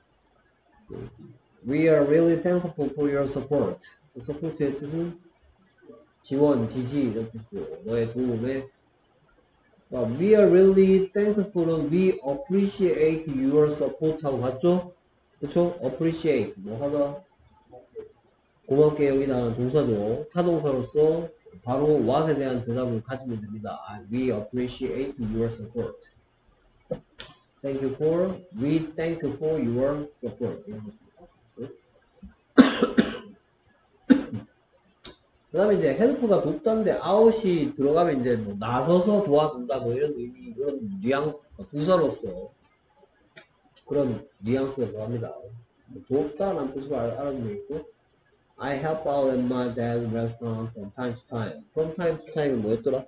We are really thankful for your support. support의 뜻은 지원, 지시 이런 뜻이고 너의 도움에 We are really thankful. We appreciate your support 하고 같죠? 그쵸? appreciate 뭐 하다 고맙게 여기다는 동사죠. 타동사로서 바로 what에 대한 대답을 가지면 됩니다. We appreciate your support. Thank you for, we thank you for your support. 그 다음에 이제 help가 돕다인데 out이 들어가면 이제 뭐 나서서 도와준다 뭐 이런 의미, 이런 뉘앙, 부사로서 그런 뉘앙스가 들어갑니다. 돕다라는 뜻으로 알아주면 있고 I help out at my dad's restaurant from time to time. From time to time은 뭐였더라?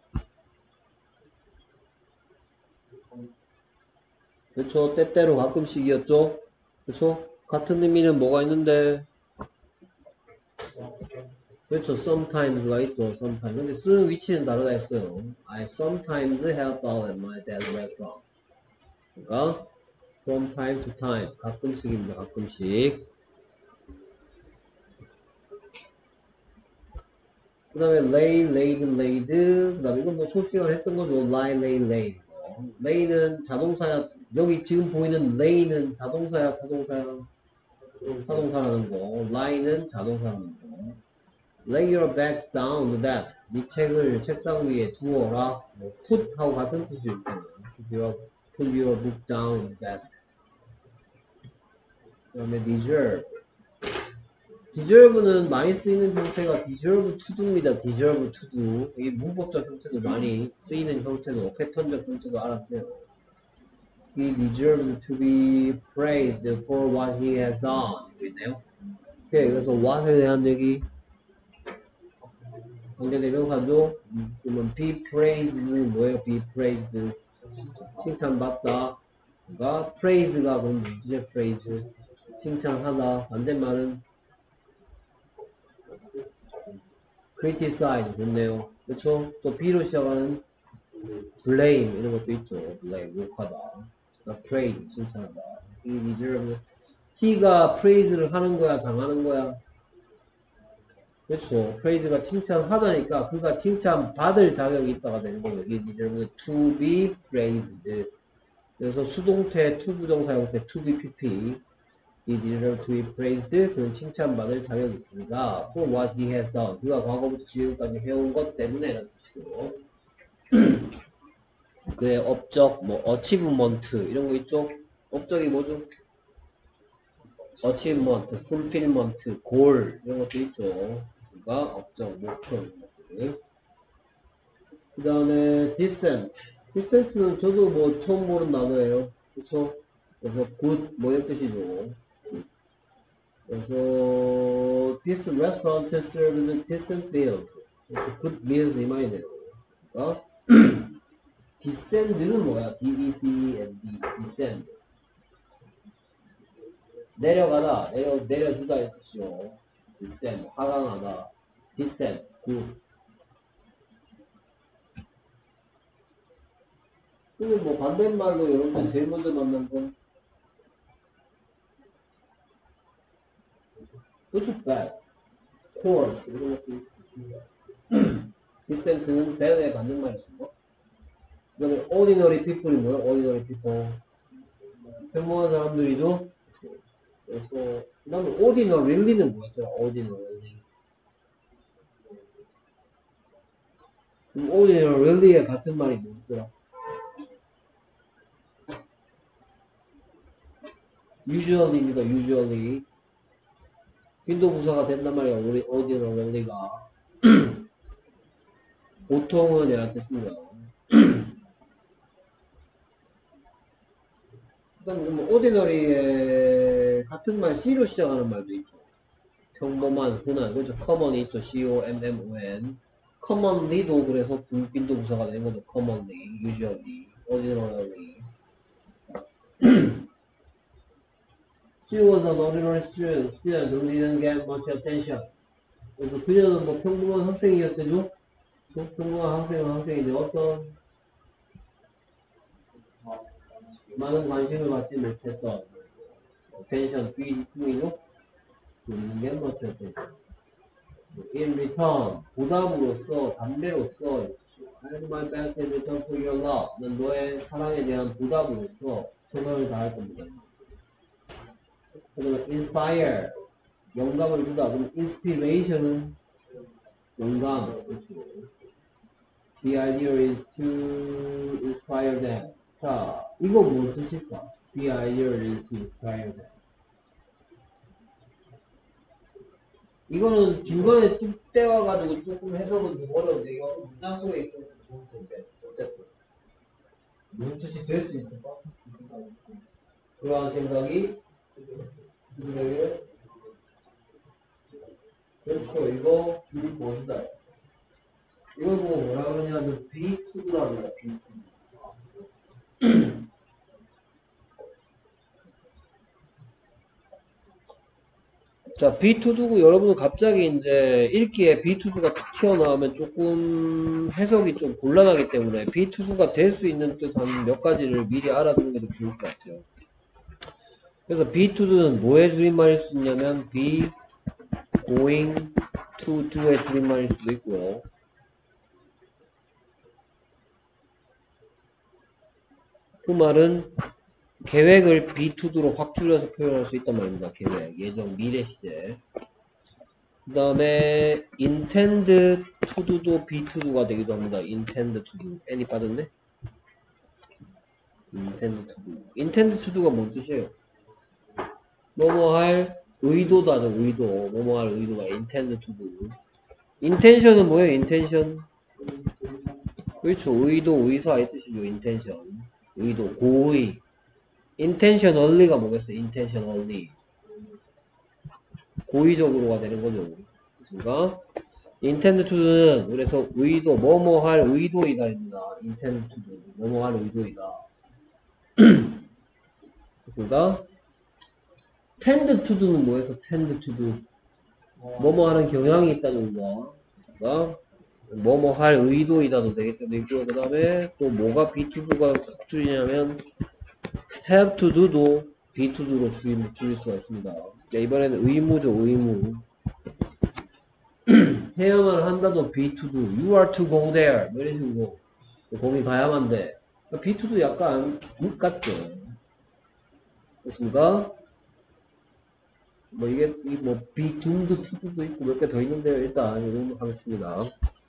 그쵸? 때때로 가끔씩이었죠? 그쵸? 같은 의미는 뭐가 있는데 그렇죠. sometimes가 있죠. sometimes. 근데 쓰는 위치는 다르다 했어요. I sometimes help out at my dad's restaurant. 그러니까 from time to time. 가끔씩입니다. 가끔씩. 그 다음에 lay, laid, laid. 그 다음에 이건 뭐 수업 시간에 했던 거죠. lie, lay, laid. lay는 자동사야. 여기 지금 보이는 lay는 자동사야, 타동사야? 타동사라는 거. lie는 자동사라는 거. lay your bag down on the desk. 네 책을 책상 위에 두어라. 뭐 put 하고 같은 뜻이 있잖아요. Put your, put your book down on the desk. 그 다음에 deserve. deserve는 많이 쓰이는 형태가 deserve to do입니다. deserve to do. 이게 문법적 형태도 많이 쓰이는 형태도, 패턴적 형태도 알았어요. He deserves to be praised for what he has done. 이거 있네요. 오케이, 그래서 what에 대한 얘기. 관계대명사죠. 그러면 be praised는 뭐예요? be praised. 칭찬받다. 그러니까 praise가 그럼 뭐지? praise. 칭찬하다. 반대말은 criticize. 좋네요. 그렇죠? 또 be로 시작하는 blame 이런 것도 있죠. blame. 욕하다. 그러니까 praise. 칭찬하다. he deserves. he가 praise를 하는 거야? 당하는 거야? 그렇죠. praise가 칭찬하다니까 그가 칭찬받을 자격이 있다가 되는 거예요. 이게 이제 to be praised. 그래서 수동태 to 부정사용 때 to be pp. He deserves to be praised. 그는 칭찬받을 자격이 있습니다. For what he has done. 그가 과거부터 지금까지 해온 것 때문에 라는 뜻이고. 그의 업적, 뭐 achievement 이런 거 있죠. 업적이 뭐죠? achievement, fulfillment, goal 이런 것도 있죠. 가 업적, 목표 이런 것들. 그 다음에 descent. descent는 저도 뭐 처음 보는 단어예요. 그쵸? 그래서 good 뭐 이런 뜻이죠. 그래서 this restaurant serves decent meals. good meals 이 말이 돼요. 그러니까 descend는 뭐야? D-E-C-E-N-D. descend. 내려가다, 내려, 내려주다 이런 뜻이죠. descend, 하강하다. descend, good. 그리고 뭐 반대말로 여러분들 제일 먼저 만난 건 그렇죠, bad, coarse 이런 것도 있습니다. descent는 bad의 반대말이죠. 그 다음에 ordinary people이 뭐예요? ordinary people. 평범한 사람들이죠. 그래서 그 다음에 ordinary는 뭐였더라? ordinary. 그럼 ordinary의 같은 말이 뭐였더라? usually입니다. usually. 빈도부사가 된단 말이야. 우리 ordinary가. 보통은 이란 뜻입니다. 그다음에 뭐 ordinary의 같은 말 C로 시작하는 말도 있죠. 평범한, 흔한, 그렇죠. common이 있죠. C-O-M-M-O-N. commonly도 그래서 빈도부사가 되는 거죠. commonly, usually, ordinarily. She was an ordinary student, student who didn't get much attention. 그래서 그녀는 뭐 평범한 학생이었대죠? 평범한 학생은 학생인데 어떤 많은 관심을 받지 못했던 attention, 주의죠? didn't get much attention. In return, 보답으로서, 담배로서 I had my best in return for your love. 난 너의 사랑에 대한 보답으로서 최선을 다할 겁니다. 그다음에 inspire, 영감을 주다. 그럼 inspiration은 영감. 그렇죠. The idea is to inspire them. 자, 이거 뭔 뜻일까? The idea is to inspire them. 이거는 중간에 뚝 떼와가지고 조금 해석은 좀 어려운데 이거 문장 속에 있으면 좋을 텐데 어쨌든 무슨 뜻이 될 수 있을까? 그러한 생각이 누구에게 그렇죠. 이거 줄이 보시다. 이걸 보고 뭐라 그러냐면 비 투라고 합니다. 비 투. 자, 비 투 두고 여러분은 갑자기 이제 읽기에 비 투 두가 툭 튀어나오면 조금 해석이 좀 곤란하기 때문에 비 투 두가 될 수 있는 뜻 한 몇 가지를 미리 알아두는 게 더 좋을 것 같아요. 그래서 비 투 두는 뭐의 줄임말일 수 있냐면 be going to do의 줄임말일 수도 있고요. 그 말은 계획을 비 투 두로 확 줄여서 표현할 수 있단 말입니다. 계획, 예정, 미래 시제. 그 다음에 intend to do도 비 투 두가 되기도 합니다. intend to do. N이 빠졌네? intend to do. intend to do가 뭔 뜻이에요? 뭐뭐 할 의도다죠. 의도. 뭐뭐 할 의도가 intend to do. intention은 뭐예요? intention. 그렇죠. 의도, 의사 이 뜻이죠. intention. 의도, 고의. intentionally가 뭐겠어요? intentionally. 고의적으로가 되는 거죠. 그렇습니까? intend to는 그래서 의도, 뭐뭐 할 의도이다입니다. intend to do. 뭐뭐 할 의도이다. 그렇습니까? tend to do는 뭐에서 tend to do? 뭐뭐 하는 경향이 있다는 거. 그러니까 뭐뭐 할 의도이다도 되겠다. 있고요. 그 다음에 또 뭐가 비 투 두가 줄이냐면 have to do도 비 투 두로 줄일, 줄일 수가 있습니다. 자, 이번에는 의무죠. 의무. 해야만 한다도 비 투 두. You are to go there. 뭐 이런 식으로 거기 가야만 돼. 비 투 두 약간 묵 같죠. 그렇습니까? 뭐 이게 뭐 be doomed to도 있고 몇 개 더 있는데요. 일단 이 정도 하겠습니다.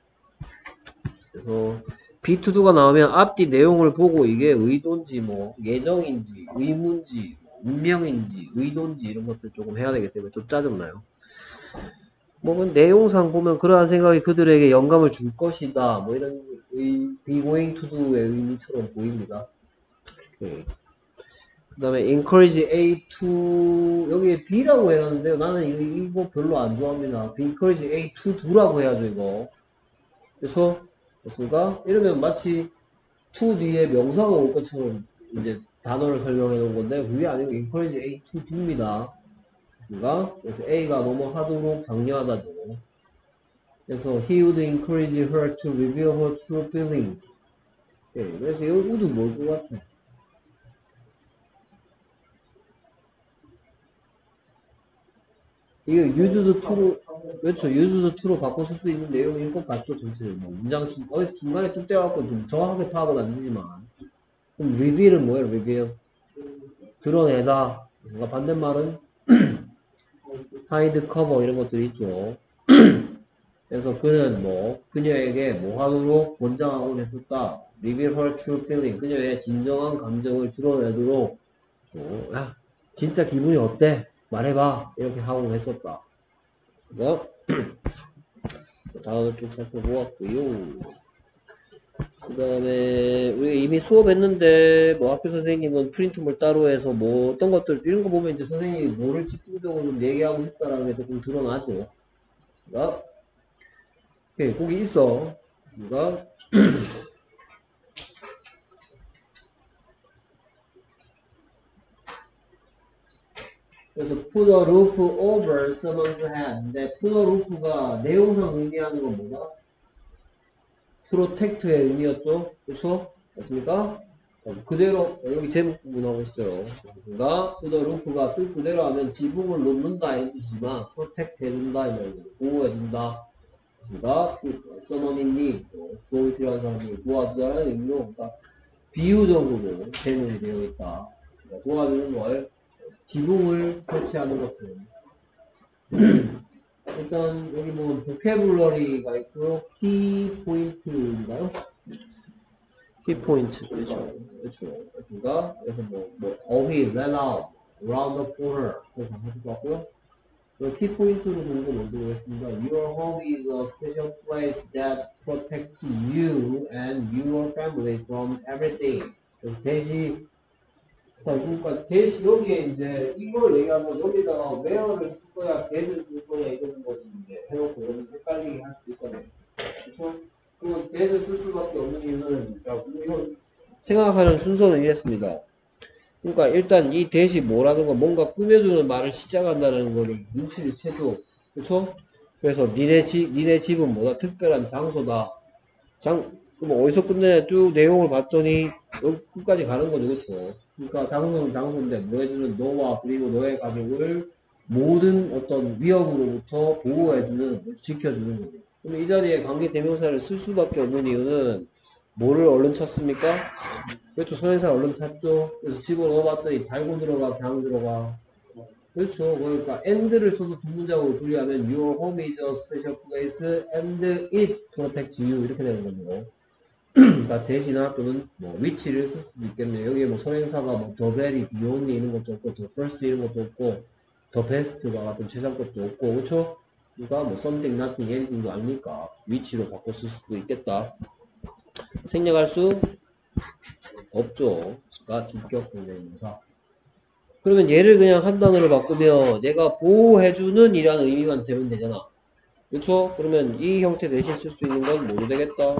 그래서 비 투 두가 나오면 앞뒤 내용을 보고 이게 의도인지 뭐 예정인지 의무인지 운명인지 의도인지 이런 것들 조금 해야 되기 때문에 좀 짜증나요. 뭐 내용상 보면 그러한 생각이 그들에게 영감을 줄 것이다. 뭐 이런 의, be going to do의 의미처럼 보입니다. 네. 그 다음에 encourage A to 여기에 B라고 해놨는데요. 나는 이거, 이거 별로 안 좋아합니다. encourage A to do라고 해야죠 이거. 그래서 됐습니까? 이러면 마치 to 뒤에 명사가 올 것처럼 이제 단어를 설명해 놓은 건데 그게 아니고 encourage A to do입니다. 됐습니까? 그래서 A가 뭐뭐 하도록 장려하다죠. 그래서 he would encourage her to reveal her true feelings. 네, 그래서 이 would 뭘 것 같아? 이거 used to로 그렇죠. used to로 바꿔 쓸 수 있는 내용인 것 같죠. 전체를 뭐 문장 중 어디서 중간에 뚝 떼어갖고 좀 정확하게 파악은 안 되지만 그럼 reveal은 뭐예요? reveal 드러내다. 뭔가 반대말은 hide, cover 이런 것들이 있죠. 그래서 그는 뭐 그녀에게 뭐 하도록 권장하곤 했었다. reveal her true feeling 그녀의 진정한 감정을 드러내도록 어, 야 진짜 기분이 어때? 말해봐 이렇게 하곤 했었다. 그래서 단어를 쭉 살펴보았고요. 그 다음에 우리가 이미 수업했는데 뭐 학교 선생님은 프린트물 따로 해서 뭐 어떤 것들 이런 거 보면 이제 선생님이 뭐를 집중적으로 좀 얘기하고 싶다라는 게 조금 드러나죠. 자, 오케이, 거기 있어. 우리가 그래서 put a roof over someone's head. 근데 put a roof가 내용상 의미하는 건 뭐다? 프로텍트의 의미였죠? 그렇죠? 맞습니까? 그대로 여기 제목 부분하고 있어요. 그렇습니까? put a roof가 뜻 그대로 하면 지붕을 놓는다 이런 뜻이지만 프로텍트 해준다 이 말이에요. 보호해준다. 맞습니까? someone in need, 도움이 필요한 사람을 도와주다라는 의미로 그러니까 비유적으로 제목이 되어 있다. 그러니까 도와주는 걸 지붕을 설치하는 것처럼. 일단 여기 보면 보캐블러리가 있고요. 키 포인트인가요? 키 포인트 그렇죠. 그렇죠. 그렇습니까? 그래서 뭐, 뭐 away, ran out, around the corner 그래서 하실 것 같고요. 키 포인트로 보는 거 먼저 보겠습니다. Your home is a special place that protects you and your family from everything. 대시 그러니까 대시 여기에 이제 이걸 얘기하면 여기다가 where를 쓸 거야, that을 쓸 거야 이러는 거지 이제 해놓고 여기 헷갈리게 할 수도 있거든. 그렇죠? 그럼 that을 쓸 수밖에 없는 이유는 자 이거 생각하는 순서는 이랬습니다. 그러니까 일단 이 대시 뭐라는 건 뭔가 꾸며주는 말을 시작한다는 거를 눈치를 채줘. 그쵸? 그래서 니네 집, 니네 집은 뭐다? 특별한 장소다. 장, 그럼 어디서 끝내냐? 쭉 내용을 봤더니 여기 끝까지 가는 거죠. 그쵸? 그러니까 장소는 장소인데 뭐 해주는 너와 그리고 너의 가족을 모든 어떤 위협으로부터 보호해주는, 지켜주는 거죠. 그럼 이 자리에 관계대명사를 쓸 수밖에 없는 이유는 뭐를 얼른 찾습니까? 그렇죠. 소행사 얼른 찾죠. 그래서 집어넣어봤더니 달고 들어가, 그냥 들어가. 그렇죠. 그러니까 and를 써서 두 문장으로 분리하면 your home is a special place and it protects you 이렇게 되는 거죠. 그러니까 대신나 또는 뭐 위치를 쓸 수도 있겠네요. 여기에 뭐 소행사가 뭐 the very, the only 이런 것도 없고 the first 이런 것도 없고 the best가 같은 최상 것도 없고 그렇죠. 그러니까 뭐 something, nothing, anything도 아니니까 위치로 바꿔 쓸 수도 있겠다. 생략할 수 없죠. 그러니까 주격 관계대명사. 그러면 얘를 그냥 한 단어로 바꾸면 얘가 보호해주는 이라는 의미만 되면 되잖아. 그쵸? 그러면 이 형태 대신 쓸 수 있는 건 뭐로 되겠다?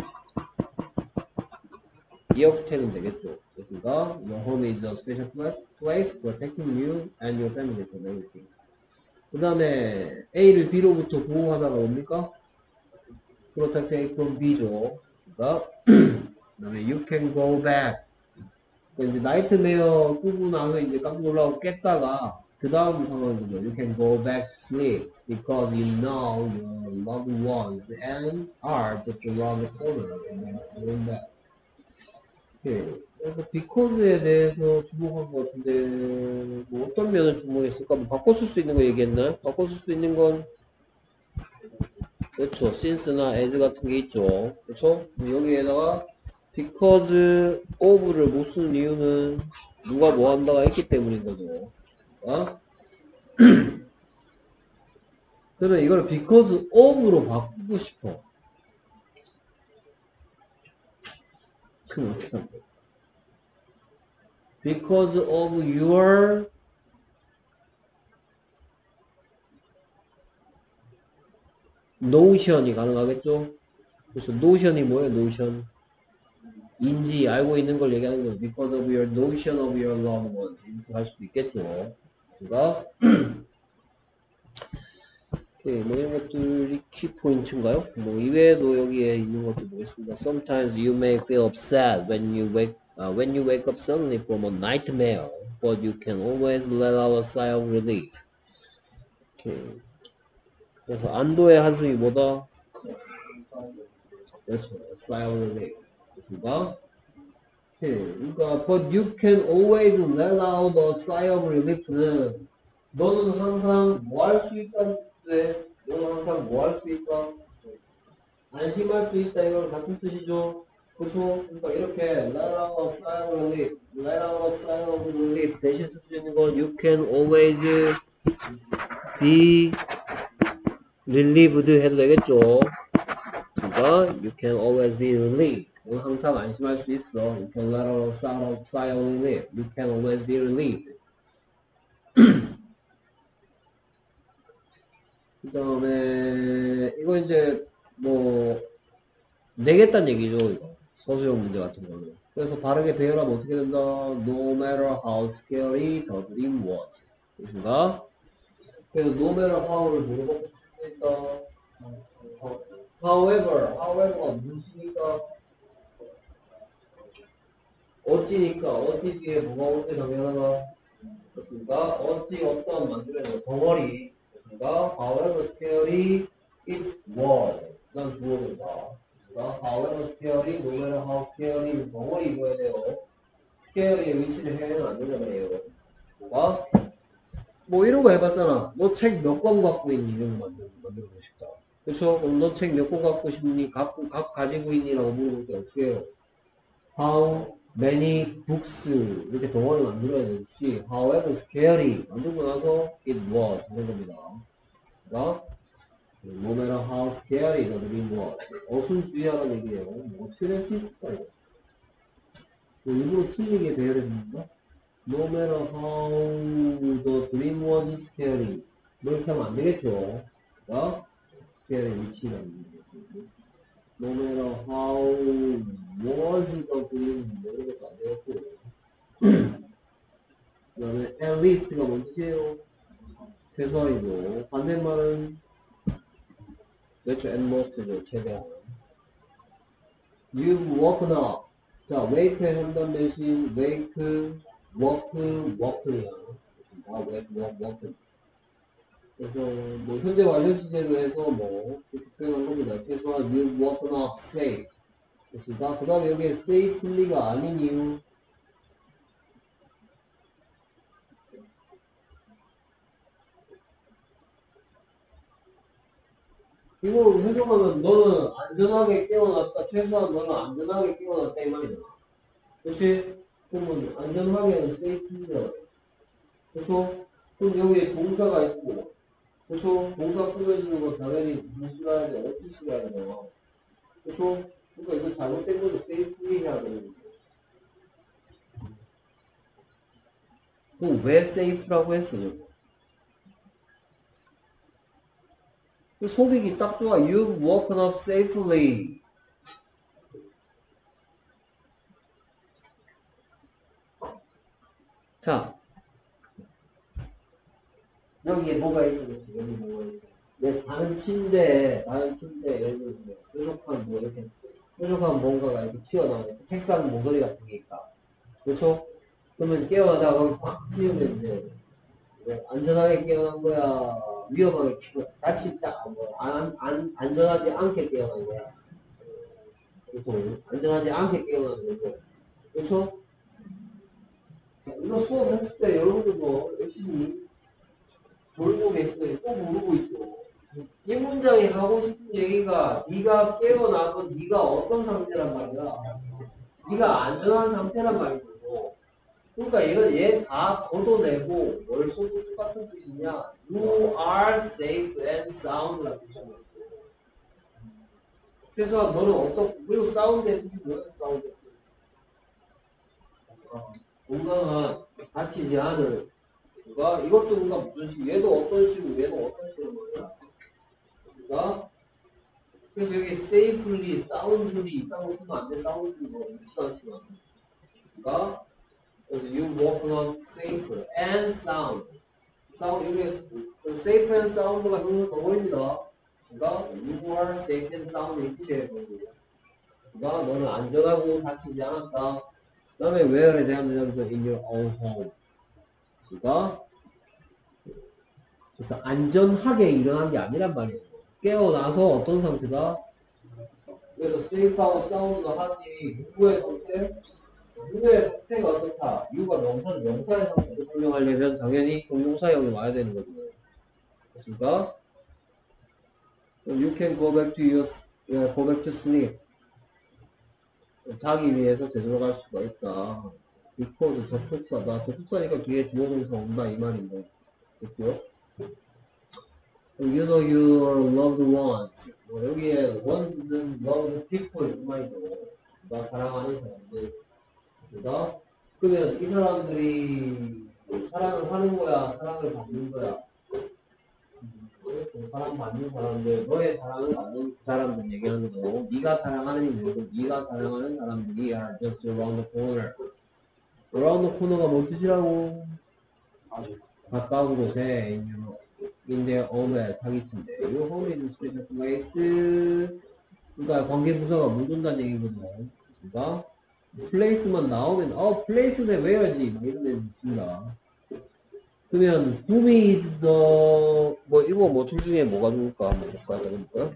이 형태는 되겠죠. 그러니까 your home is a special place, place protecting you and your family from everything. 그 다음에 A를 B로부터 보호하다가 뭡니까? protects A from B죠. 그러니까 그 다음에 you can go back. 이제 나이트메어 끄고 나서 이제 깜짝 놀라고 깼다가 그 다음 상황이죠. You can go back to sleep because you know your loved ones and are just around the corner and doing that. 오케이. 그래서 because에 대해서 주목한 것 같은데 뭐 어떤 면을 주목했을까? 뭐 바꿔 쓸 수 있는 거 얘기했나요? 바꿔 쓸 수 있는 건 그렇죠. since나 as 같은 게 있죠. 그렇죠? 여기에다가 because of를 못 쓰는 이유는 누가 뭐 한다가 있기 때문인 거죠. 어? 그러면 이걸 because of로 바꾸고 싶어. 그럼 어떻게 하면 돼? Because of your notion이 가능하겠죠? 그래서 notion이 뭐예요? notion. 인지 알고 있는 걸 얘기하는 거죠. Because of your notion of your loved ones 이렇게 할 수도 있겠죠. 그가 오케이, 뭐 이런 것들이 키포인트인가요? 뭐 이외에도 여기에 있는 것도 보겠습니다. Sometimes you may feel upset when you wake uh, when you wake up suddenly from a nightmare, but you can always let out a sigh of relief. 오케이. 그래서 안도의 한숨이 뭐다? 그렇죠. sigh of relief. 그렇습니다. 그러니까 but you can always let out a sigh of relief는 너는 항상 뭐 할 수 있다는 뜻에 너는 항상 뭐 할 수 있다? 안심할 수 있다 이건 같은 뜻이죠. 그렇죠? 그러니까 이렇게 let out a sigh of relief, let out a sigh of relief 대신 쓸 수 있는 건 you can always be relieved 해도 되겠죠. 그러니까 you can always be relieved. 너는 항상 안심할 수 있어. You can let out a sigh of relief. You can always be relieved. 그 다음에 이거 이제 뭐 내겠다는 얘기죠. 이거 서술형 문제 같은 거는. 그래서 바르게 배열하면 어떻게 된다? No matter how scary the dream was. 그렇습니다. 그래서 no matter how를 뭐로 바꿀 수 있다? however, however가 무슨 식이니까? 어찌니까 어찌 뒤에 뭐가 올 때 당연하다. 그렇습니까? 어찌 어떤 만들어내는 덩어리. 그렇습니까? however scary it was. 난 주어진다. 그러니까 however scary, no matter how scary 덩어리 입어야 돼요. scary의 위치를 해야 안 된단 말이에요. 그러니까 뭐 이런 거 해봤잖아. 너 책 몇 권 갖고 있니? 이런 거 만들어, 만들고 싶다. 그쵸? 그럼 너 책 몇 권 갖고 싶니? 갖고, 각 가지고 있니라고 물어볼 때 어떻게 해요? How many books 이렇게 덩어리 만들어야 되듯이 however scary 만들고 나서 it was 하는 겁니다. 그러니까 no matter how scary the dream was 어순주의하라는 얘기예요. 뭐 어떻게 될 수 있을까요? 뭐 일부러 틀리게 배열해줍니다. No matter how the dream was scary 뭐 이렇게 하면 안 되겠죠. 그러니까 scary 위치라는 얘기예요. No matter how was the dream 뭐 이런 것도 안 되겠고 그 다음에 at least가 뭔 뜻이에요? 최소한이고, 반대말은 그렇죠, at most죠, 최대한. you've woken up. 자, wake의 현단 대신 wake, work, work이야. 아, wake, work, work. 그래서 뭐 현재 완료 시제로 해서 뭐 이렇게 표현한 겁니다. 최소한 you've woken up safe. 됐습니다. 그 다음에 여기에 safely가 아닌 이유. 이거 해석하면 너는 안전하게 깨어났다. 최소한 너는 안전하게 깨어났다 이 말이잖아. 그렇지? 그러면 안전하게는 safely가. 그렇죠? 그럼 여기에 동사가 있고, 그렇죠? 동사 꾸며주는 거 당연히 무슨 시가 해야 돼? 어떤 시가 해야 되나? 그렇죠? 그러니까 이거 잘못된 거는 safely 해야 되는 거죠. 그럼 왜 safe라고 했어요? 그 소비기 딱 좋아. You've woken up safely. 자, 여기에 뭐가 있어? 그렇지? 여기 뭐가 있어? 내 자는 침대에, 자는 침대에, 예를 들어서 뭐 뾰족한 뭐 이렇게, 뾰족한 뭔가가 이렇게 튀어나오고, 책상 모서리 같은 게 있다. 그렇죠? 그러면 깨어나다가 콱 찌우면 이제, 안전하게 깨어난 거야? 위험하게 깨어, 다치, 뭐, 안, 안, 안전하지 않게 깨어난 거야? 그래서 안전하지 않게 깨어난 거고. 그렇죠? 이거 수업했을 때 여러분들도 열심히 졸고 계시더니 꼭 모르고 있죠. 이 문장이 하고 싶은 얘기가 네가 깨어나서 네가 어떤 상태란 말이야. 네가 안전한 상태란 말이고. 그러니까 얘가 얘 다 걷어내고 뭘 써도 똑같은 뜻이냐. You are safe and sound라는 뜻이야. 최소한 너는 어떤 그리고 사운드의 뜻이 뭐야? 사운드의 뜻. 건강한 다치지 않을 수가 이것도 뭔가 무슨 식 얘도 어떤 식이고 얘도 어떤 식으로 말이야. 그러니까 그래서 여기 safely, soundly 있다고 쓰면 안 돼. soundly 뭐 있지도 않지만 그러니까 그래서 you walk on safe and sound sound 여기 safe and sound가 형용 덩어리입니다. 그러니까 you are safe and sound 이렇게 해야 되고 그러니까 너는 안전하고 다치지 않았다. 그 다음에 where에 대한 문장도 in your own home. 그러니까 그래서 안전하게 일어난 게 아니란 말이에요. 깨어나서 어떤 상태다? 그래서 safe하고 sound가 하는 일이 누구의 상태? 누구의 상태가 어떻다? 이유가 명사는 명사의 상태를 설명하려면 당연히 동명사형이 와야 되는 거죠. 됐습니까? You can go back to your, yeah, go back to sleep. 자기 위해서 되돌아갈 수가 있다. because 접속사다. 접속사니까 뒤에 주어동사 온다 이 말인데. 됐고요. You know your loved ones. 뭐 여기에 ones는 loved people 이 말이고. 나 사랑하는 사람들. 그러니까 그러면 이 사람들이 사랑을 하는 거야, 사랑을 받는 거야. 사랑받는 사람들, 너의 사랑을 받는 사람들 얘기하는 거고, 네가 사랑하는 인물들, 네가 사랑하는 사람들이 are just around the corner. around the corner가 뭔 뜻이라고? 아주 가까운 곳에 in your, in their own bed, 자기 침대. Your home is a special place. 그러니까 관계부사가 못 온다는 얘기거든요. 그러니까 place만 나오면 어 place는 where지 뭐 이런 데 있습니다. 그러면 구미 is the 뭐 이거 뭐 둘 중에 뭐가 좋을까 한번 볼까 일단 볼까요?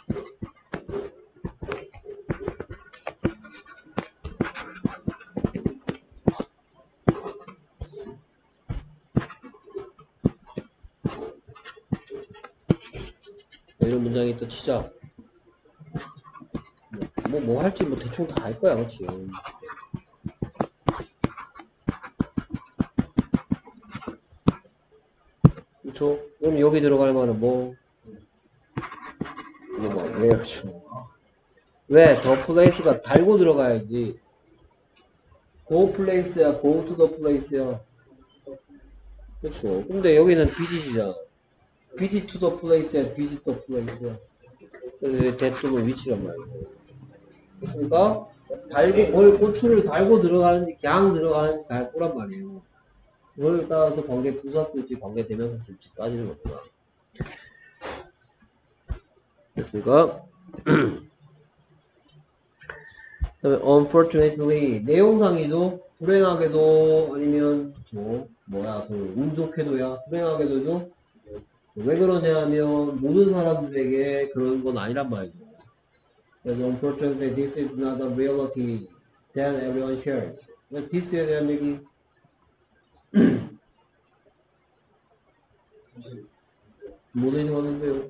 이런 문장이 있다 치자. 뭐 뭐 할지 뭐 대충 다 할 거야 그렇지. 그렇죠? 그럼 여기 들어갈 말은 뭐? 이거 뭐, 왜 그렇죠? 왜? 더 플레이스가 달고 들어가야지. go place야, go to the place야. 그렇죠. 근데 여기는 visit이잖아. visit to the place야, visit the place야. 그래서 대토는 위치란 말이에요. 그렇습니까? 달고, 뭘 고추를 달고 들어가는지, 그냥 들어가는지 잘 보란 말이에요. 그걸 따라서 관계 부사 쓸지 관계 대명사 쓸지 따지는 겁니다. 됐습니까? 그다음에 unfortunately 내용상이도 불행하게도 아니면 저 뭐야 그 운 좋게도야 불행하게도죠. 왜 그러냐 하면 모든 사람들에게 그런 건 아니란 말이죠. 그래서 unfortunately this is not a reality that everyone shares. this에 대한 얘기 모델이 왔는데요.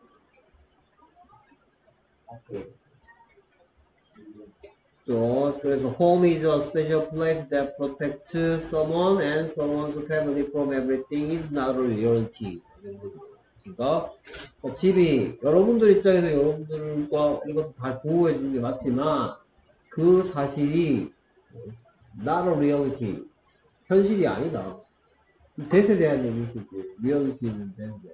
또 그래서 home is a special place that protects someone and someone's family from everything is not a reality. 그러니까 집이 여러분들 입장에서 여러분들과 이것도 다 보호해 주는 게 맞지만 그 사실이 not a reality 현실이 아니다. 대세에 대한 얘기죠. 리얼리티는 되는데.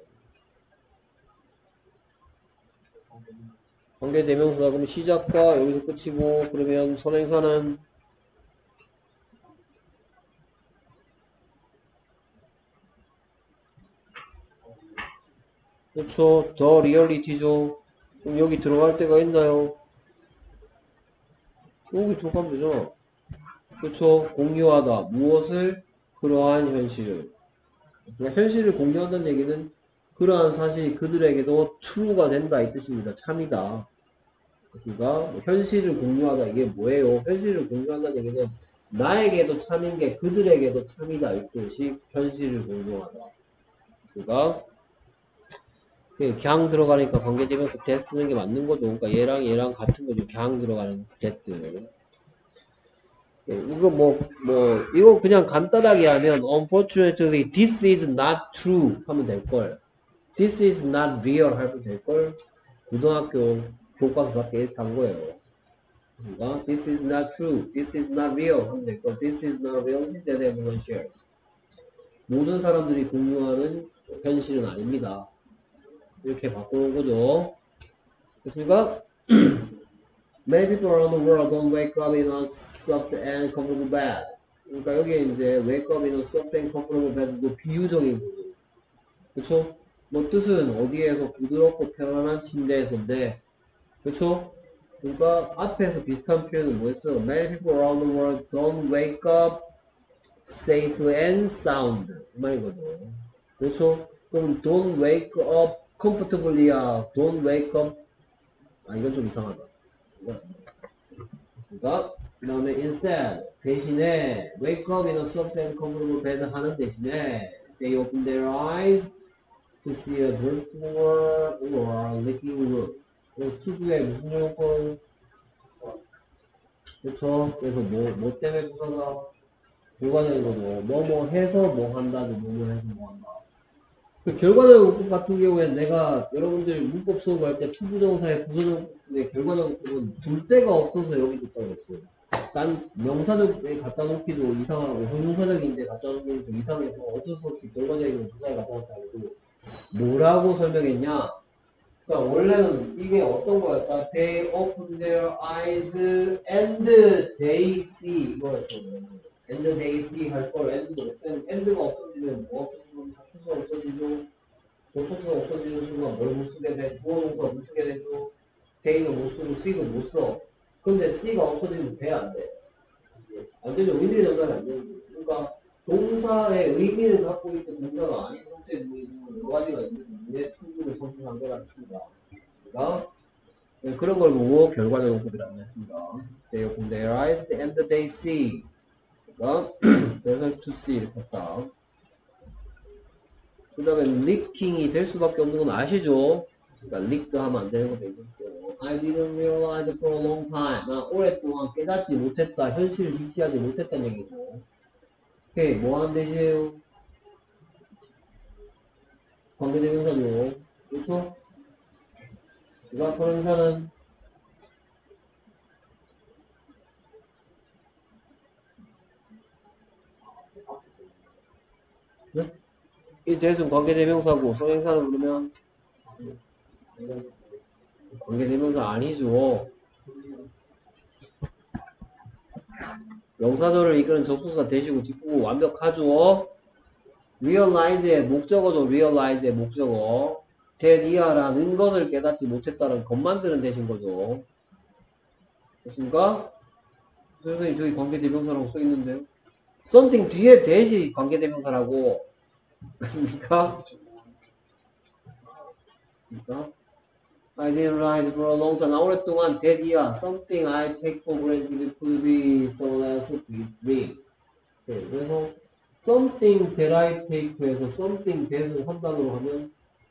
관계 대명사 그럼 시작과 여기서 끝이고 그러면 선행사는 그렇죠. 더 리얼리티죠. 그럼 여기 들어갈 데가 있나요? 여기 들어가면 되죠. 그렇죠. 공유하다. 무엇을? 그러한 현실을. 그러니까 현실을 공유한다는 얘기는 그러한 사실이 그들에게도 true가 된다 이 뜻입니다. 참이다. 그렇습니까? 현실을 공유하다 이게 뭐예요? 현실을 공유한다는 얘기는 나에게도 참인 게 그들에게도 참이다 이 뜻이 현실을 공유하다. 그렇습니까? 갱 들어가니까 관계되면서 that 쓰는 게 맞는 거죠. 그러니까 얘랑 얘랑 같은 거죠. 갱 들어가는 that. 이거 뭐, 뭐, 이거 그냥 간단하게 하면 unfortunately this is not true 하면 될걸. this is not real 하면 될걸. 고등학교 교과서답게 이렇게 한 거예요. 그러니까 this is not true, this is not real 하면 될걸. this is not reality that everyone shares. 모든 사람들이 공유하는 현실은 아닙니다. 이렇게 바꾸는 거죠. 됐습니까? Many people around the world don't wake up in a soft and comfortable bed. 그러니까 여기에 이제 wake up in a soft and comfortable bed도 비유적인 거죠. 그쵸? 뭐 뜻은 어디에서 부드럽고 편안한 침대에서인데, 그쵸? 그러니까 앞에서 비슷한 표현은 뭐였어요? Many people around the world don't wake up safe and sound. 이 말인 거죠. 그렇죠? 그럼 don't wake up comfortably야. don't wake up. 아, 이건 좀 이상하다. 그러니까 그 다음에 instead 대신에 wake up in a soft and comfortable bed 하는 대신에 they open their eyes to see a dirt floor or a leaking roof. 투주에 무슨 요건? 그렇죠? 그래서 뭐, 뭐 때문에 부사가 결과적인 거죠. 뭐 뭐 해서 뭐 한다죠. 뭐 뭐 해서 뭐 한다. 그 결과적인 문법 같은 경우에는 내가 여러분들 문법 수업할 때 투부정사의 부서정의 결과적인 문법은 둘 데가 없어서 여기 뒀다고 했어요. 딴 명사적에 갖다 놓기도 이상하고 형용사적인데 갖다 놓기도 좀 이상해서 어쩔 수 없이 결과적인 부사에 갖다 놓다고 해도 뭐라고 설명했냐? 그러니까 원래는 이게 어떤 거였다? They open their eyes and they see 이거였어요. and they see 할 걸 and도 없애는 and가 없어지면 뭐 없어지면 접수가 없어지죠. 접수가 없어지는 순간 뭘 못 쓰게 돼? 주어놓은 걸 못 쓰게 되죠. they는 못 쓰고 see도 못 써. 근데 see가 없어지면 돼 안 돼? 안 되죠. 의미의 전달이 안 되는 거예요. 그러니까 동사의 의미를 갖고 있는 동사가 아닌 형태의 의미는 여러 가지가 있는데 투구를 선택한 거라는 뜻입니다. 그러니까 네, 그런 걸 보고 결과적인 문법이라고 했습니다. They open their eyes and they see. 그래서 to see 이렇게 했다. 그 다음에 leaking이 될 수밖에 없는 건 아시죠? 그러니까 leak도 하면 안 되는 것도 있고 I didn't realize for a long time. 나 오랫동안 깨닫지 못했다. 현실을 직시하지 못했다는 얘기고. 오케이, 뭐 하는 대시에요? 관계대명사죠. 그렇죠? 이거 선행사는 네? 이 대승 관계대명사고 선행사는 그러면 관계대명사 아니죠. 명사절을 이끄는 접수사 대시고 뒷부분 완벽하죠. realize의 목적어죠. realize의 목적어. that 이하라는 것을 깨닫지 못했다는 것만 드는 대신 거죠. 됐습니까? 선생님 저기 관계대명사라고 써있는데요. something 뒤에 that이 관계대명사라고. 됐습니까? 그러니까 I didn't realize for a long time. 오랫동안 that 이하 something I take for granted could be someone else's dream. 네, 그래서 something that I take에서 something that을 한 단어로 하면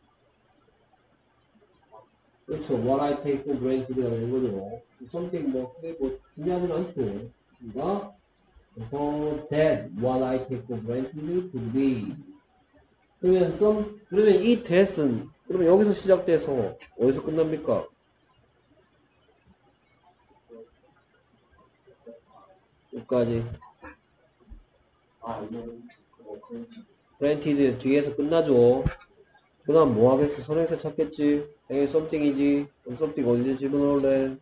그렇죠. what I take for granted가 되는 거죠. something 뭐 크게 뭐 중요하진 않죠. 그러니까 그래서 that what I take for granted could be. 그러면 some 그러면 이 that은 그러면 여기서 시작돼서 어디서 끝납니까? 여기까지. granted 뒤에서 끝나죠. 그 다음 뭐 하겠어? 선행사 찾겠지? 당연히 something이지. 그럼 something 어디서 집어넣을래?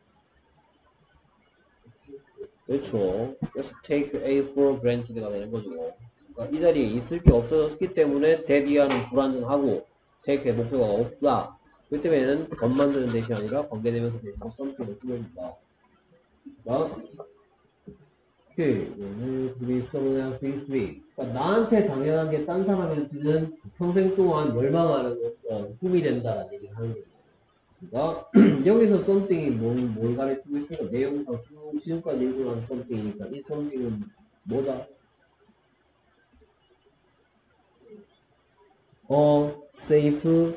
그렇죠. 그래서 take A for granted가 되는 거죠. 그러니까 이 자리에 있을 게 없어졌기 때문에 that 이하는 불완전하고 take의 목표가 없다. 그 때문에는 것만 드는 대시 아니라 관계되면서 대신 something을 쓰입니다. 그러니까 오케이. 오늘 우리 someone else is free. 그러니까 나한테 당연한 게 딴 사람한테는 평생 동안 멸망하는 어떤 꿈이 된다라는 얘기를 하는 거예요. 그러니까 여기서 something이 뭘, 뭘 가르치고 있으니까 내용상 쭉 지금까지 읽고 난 something이니까 이 something은 뭐다? 어, safe,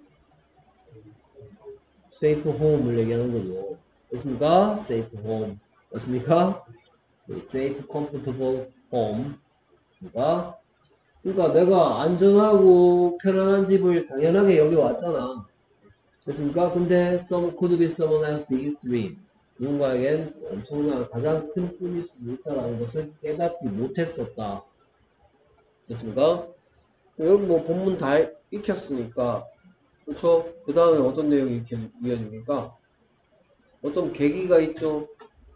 safe home을 얘기하는 거죠. 됐습니까? safe home. 됐습니까? safe, comfortable home. 됐습니까? 그러니까 내가 안전하고 편안한 집을 당연하게 여기 왔잖아. 됐습니까? 근데 some could be someone else's biggest dream. 누군가에겐 엄청난 가장 큰 꿈일 수도 있다는 것을 깨닫지 못했었다. 됐습니까? 여러분 뭐 본문 다 익혔으니까 그렇죠? 그 다음에 어떤 내용이 이어집니까? 어떤 계기가 있죠?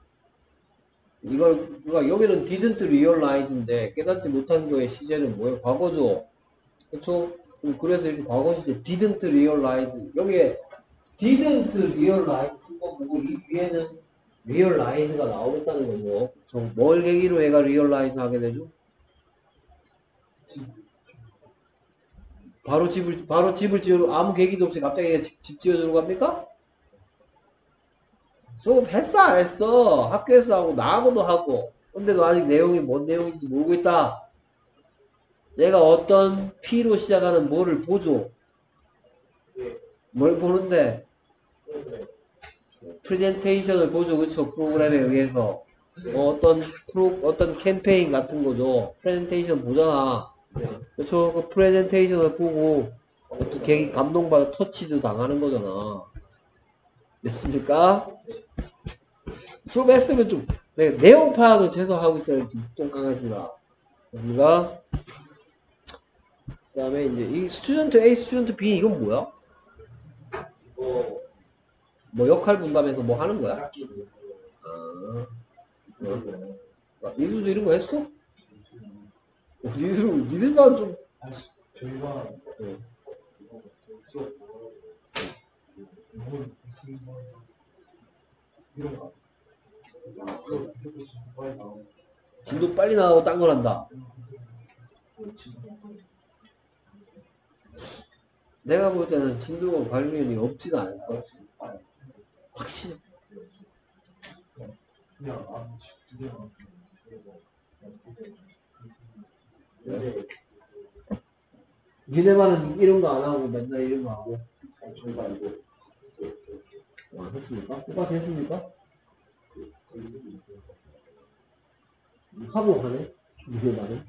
이걸 그러니까 여기는 didn't realize인데 깨닫지 못한 거의 시제는 뭐예요? 과거죠. 그렇죠? 그래서 이렇게 과거 시제 didn't realize 여기에 didn't realize 쓴거 보고 이 뒤에는 realize가 나오겠다는 거죠. 그렇죠? 뭘 계기로 얘가 realize 하게 되죠? 바로 집을 바로 집을 지어 아무 계기도 없이 갑자기 집, 집 지어주는 겁니까? 수업했어 안 했어? 학교에서 하고 나하고도 하고 근데도 아직 내용이 뭔 내용인지 모르고 있다. 내가 어떤 P로 시작하는 뭐를 보죠? 뭘 보는데? 프레젠테이션을 보죠. 그쵸? 프로그램에 의해서 어, 어떤 프로, 어떤 캠페인 같은 거죠. 프레젠테이션 보잖아. 그쵸? 그 프레젠테이션을 보고 어떻게 감동받아 터치도 당하는 거잖아. 됐습니까? 수업했으면 좀 네, 내용 파악은 최소하고 있어야지 똥강아지라. 우리가 그 다음에 이제 이 스튜던트 A, 스튜던트 B 이건 뭐야? 뭐, 뭐 역할 분담해서 뭐 하는 거야? 아, 아 니들도 이런 거 했어? 어, 니들 니들만 좀 저희가 네. 수업 이걸 이런 거 수업 무조건 진도 빨리 나오고 진도 빨리 나오고 딴 걸 한다. 내가 볼 때는 진도가 관련이 없지도 않을 거야. 확실히. 그냥 아무 주제만 네. 니네만은 이런 거 안 하고 맨날 이런 거 하고. 저희가 이거 와, 했습니까? 똑같이 했습니까? 하고 가네? 니네만은?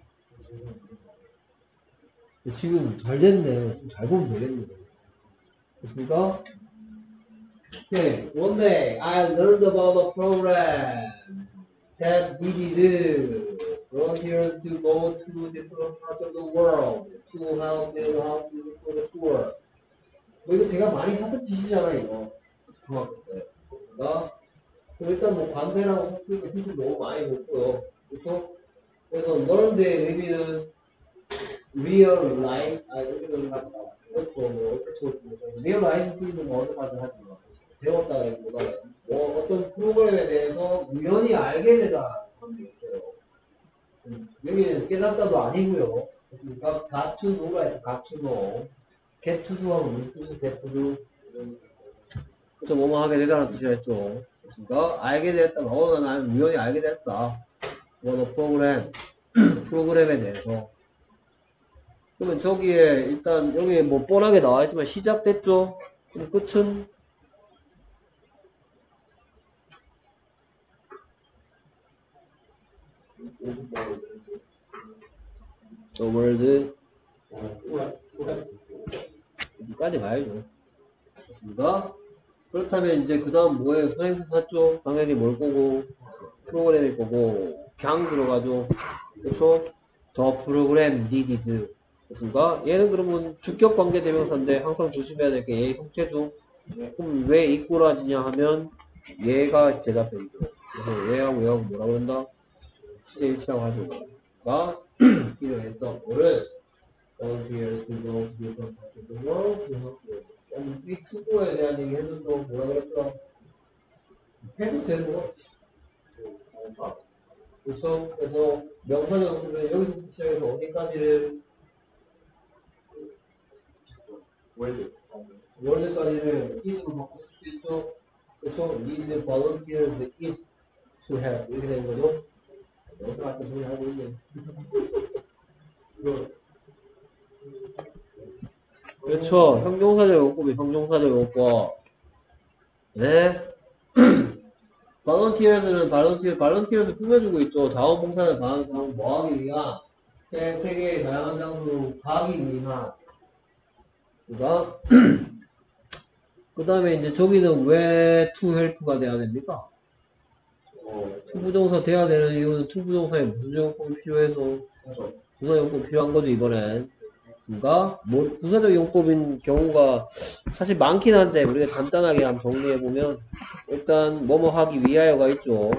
지금 잘 됐네. 지금 잘 보면 되겠네. 됐습니까? Okay. One day I learned about a program that needed volunteers to go to different parts of the world to help build houses for the poor. 뭐 이거 제가 많이 하던 짓이잖아 이거 중학교 때. 그러니까 그럼 일단 뭐 관대라고 썼으니까 힌트 너무 많이 줬고요. 그래서 그래서 learned의 의미는 realize, 아, 이렇게 같다. 그렇죠. 뭐, 그렇죠. realize 쓰이는 거 어디까지 하지 마. 배웠다기보다 뭐 어떤 프로그램에 대해서 우연히 알게 되다 그런 게 있어요. 음, 여기는 깨닫다도 아니고요. 그러니까 got to know가 있어. got to know. get to do 하면 무슨 뜻이 get to do? 그렇죠. 뭐뭐 하게 되다는 뜻이었죠. 그러니까 알게 됐다. 어, 나는 우연히 알게 됐다. 뭐 프로그램 프로그램에 대해서. 그러면 저기에 일단 여기 뭐 뻔하게 나와 있지만 시작됐죠. 그럼 끝은 the world 여기까지 가야죠. 됐습니다. 그렇다면 이제 그 다음 뭐예요? 선행사 샀죠? 당연히 뭘 거고 프로그램일 거고 그냥 들어가죠. 그렇죠? 더 프로그램 needed 됐습니까? 얘는 그러면 주격 관계 대명사인데 항상 조심해야 될 게 얘의 형태죠. 그럼 왜 이꼬라지냐 하면 얘가 대답해야죠. 그래서 얘하고 얘하고 뭐라고 한다? 시제 일치라고 하죠. 가 필요했던 거를 volunteers to go to different parts of the world to help you. 이 투고에 대한 얘기 해줬죠. 뭐라 그랬죠? 해도 되는 거. 그렇죠? 그래서 명사적 부분은 여기서부터 시작해서 어디까지를 월드. 월드까지를 is로 바꿔 쓸 수 있죠. 그렇죠? need volunteers it to help 이렇게 되는 거죠. 여기 같은 소리 하고 있네. 그렇죠. 형용사적 용법이 형용사적 용법. 네. 발런티어스는 발런티어, 발런티어스 꾸며주고 있죠. 자원봉사를 방황 뭐 하기 위한 세, 세계의 다양한 장소로 가기 위한. 그니까 그 다음에 이제 저기는 왜 to help가 돼야 됩니까? 어, to 부동사 돼야 되는 이유는 to 부동사에 무슨 용법이 필요해서 부사 용법 필요한 거죠, 이번엔. 그러니까 뭐 부사적 용법인 경우가 사실 많긴 한데 우리가 간단하게 한번 정리해보면 일단 뭐뭐 하기 위하여가 있죠.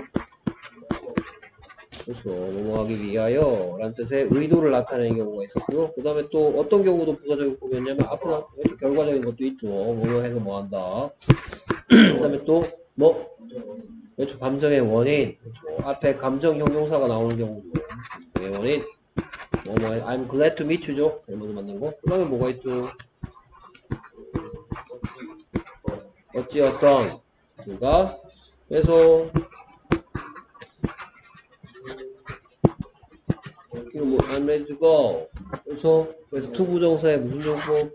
그렇죠. 뭐뭐 하기 위하여 라는 뜻의 의도를 나타내는 경우가 있었고요. 그 다음에 또 어떤 경우도 부사적 용법이었냐면 앞으로 결과적인 것도 있죠. 뭐뭐 해서 뭐 한다. 그 다음에 또 뭐 그렇죠. 감정의 원인. 그렇죠. 앞에 감정 형용사가 나오는 경우도 감정의 원인. 뭐, 뭐, I'm glad to meet you죠. 잘못 만난 거. 그 다음에 뭐가 있죠? 어찌 어떤. 그가 그래서, 이거 뭐, I'm ready to go. 그래서, 그래서 to 부정사에 무슨 용법?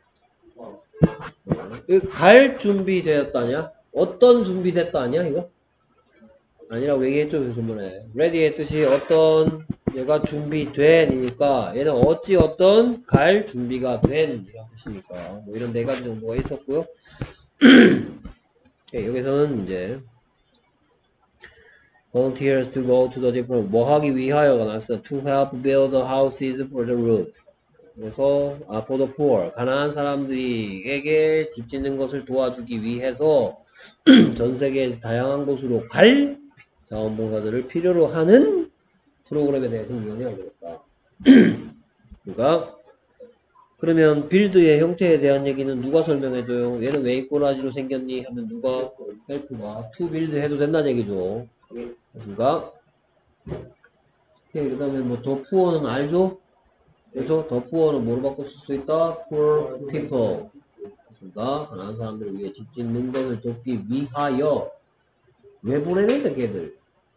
갈 준비되었다냐? 어떤 준비됐다 아니야, 이거? 아니라고 얘기했죠, 그 전번에. ready의 뜻이 어떤, 얘가 준비된이니까 얘는 어찌 어떤 갈 준비가 된 이런 뜻이니까 뭐 이런 네 가지 정도가 있었고요. 네, 여기서는 이제 volunteers to go to the different 뭐 하기 위하여가 나왔어요. to help build the houses for the roof. 그래서 아, for the poor 가난한 사람들에게 집 짓는 것을 도와주기 위해서 전 세계 다양한 곳으로 갈 자원봉사들을 필요로 하는 프로그램에 대해서 우연히 알게 됐다. 그러니까 그러면 빌드의 형태에 대한 얘기는 누가 설명해줘요? 얘는 왜 이꼬라지로 생겼니? 하면 누가? 헬프가 to build 해도 된다는 얘기죠. 됐습니까? 오케이, 그 다음에 뭐 더 puor는 알죠? 그래서 더 puor는 뭐로 바꿔 쓸 수 있다? poor people. 됐습니다. 가난한 사람들을 위해 집 짓는 것을 돕기 위하여 왜 보내는데 걔들?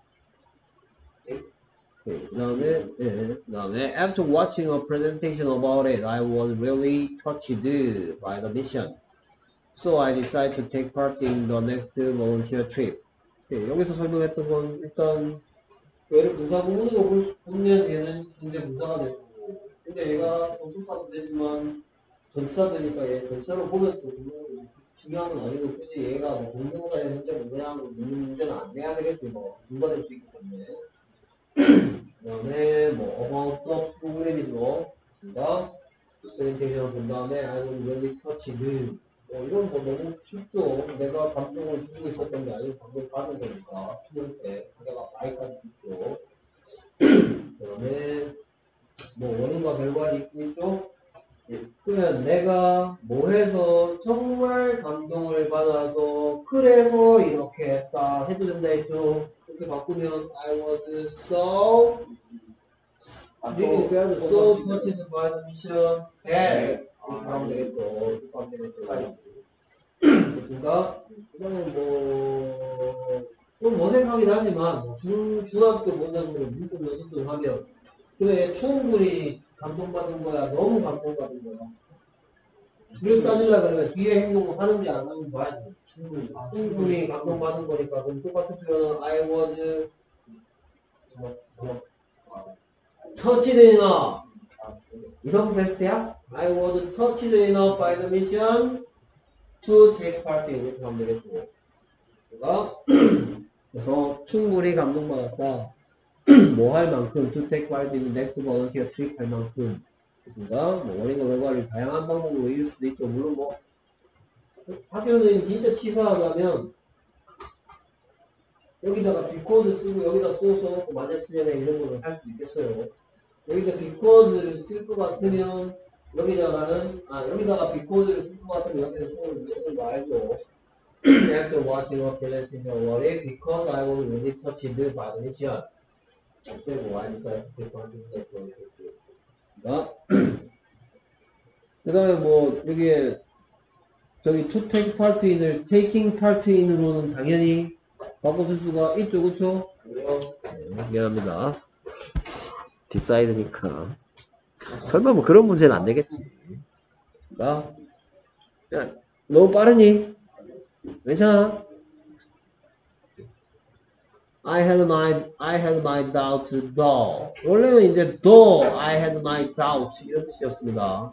그 다음에, 예, 그 다음에, after watching a presentation about it, I was really touched by the mission. So I decided to take part in the next volunteer trip. 예, 여기서 설명했던 건, 일단, 얘를 분사 구문으로 보면 얘는 이제 분사가 되고, 근데 얘가 전치사도 되지만, 전치사 되니까 얘 전치사로 보면 또 중요한 건 아니고, 굳이 얘가 뭐 동명사의 문제가 뭐냐, 묻는 문제는 안 돼야 되겠지, 뭐, 분사될 수 있기 때문에. 그 다음에 뭐 about the 프로그램이죠. 그러니까 프레젠테이션을 본 다음에 I was really touched. 뭐 이건 뭐 너무 쉽죠. 내가 감동을 주고 있었던 게 아니고 감동을 받은 거니까 수능 때 내가 마이까지 있죠. 그 다음에 뭐 원인과 결과를 있고 있죠? 그러면 내가 뭐 해서 정말 감동을 받아서 그래서 이렇게 했다 해도 된다 했죠? 이렇게 바꾸면 I was so really glad so touched by the mission that 이렇게 하면 되겠죠? 이렇게 하면 되겠죠? 그러니까 그다음에 뭐좀 어색하긴 하지만 뭐 중, 중학교 문장으로 문법 연습 좀 하면 그래 충분히 감동받은 거야 너무 감동받은 거야 줄을 따지려 그러면 뒤에 행동을 하는지 안 하는지 봐야 돼 충분히 충분히 감동받은 거니까 그럼 똑같은 표현은 I was touched enough 이런 베스트야? I was touched enough by the mission to take part in 이렇게 하면 되겠고 그러니까 그래서 충분히 감동받았다 뭐 할 만큼 to take part in the next volunteer 수익할 만큼 그렇습니다. 뭐 원인과 결과를 다양한 방법으로 이룰 수도 있죠. 물론 뭐 학교 선생님 진짜 치사하다면 여기다가 because 쓰고 여기다 쏘 써놓고 만약 틀려내 이런 거를 할 수도 있겠어요. 여기다 because를 쓸 것 같으면 여기다가는 아 여기다가 because를 쓸 것 같으면 여기다 쏘는 거 알죠. After watching a presentation what if because I was really touched by the mission 없애고 I decided to take part in that 그 다음에 뭐 여기에 저기 to take part in을 taking part in으로는 당연히 바꿔 쓸 수가 있죠 그쵸? 네, 미안합니다 decide니까 설마 뭐 그런 문제는 안 되겠지 나 야, 너무 빠르니? 괜찮아? I had my I had my doubts though. 원래는 이제 though I had my doubts 이런 뜻이었습니다.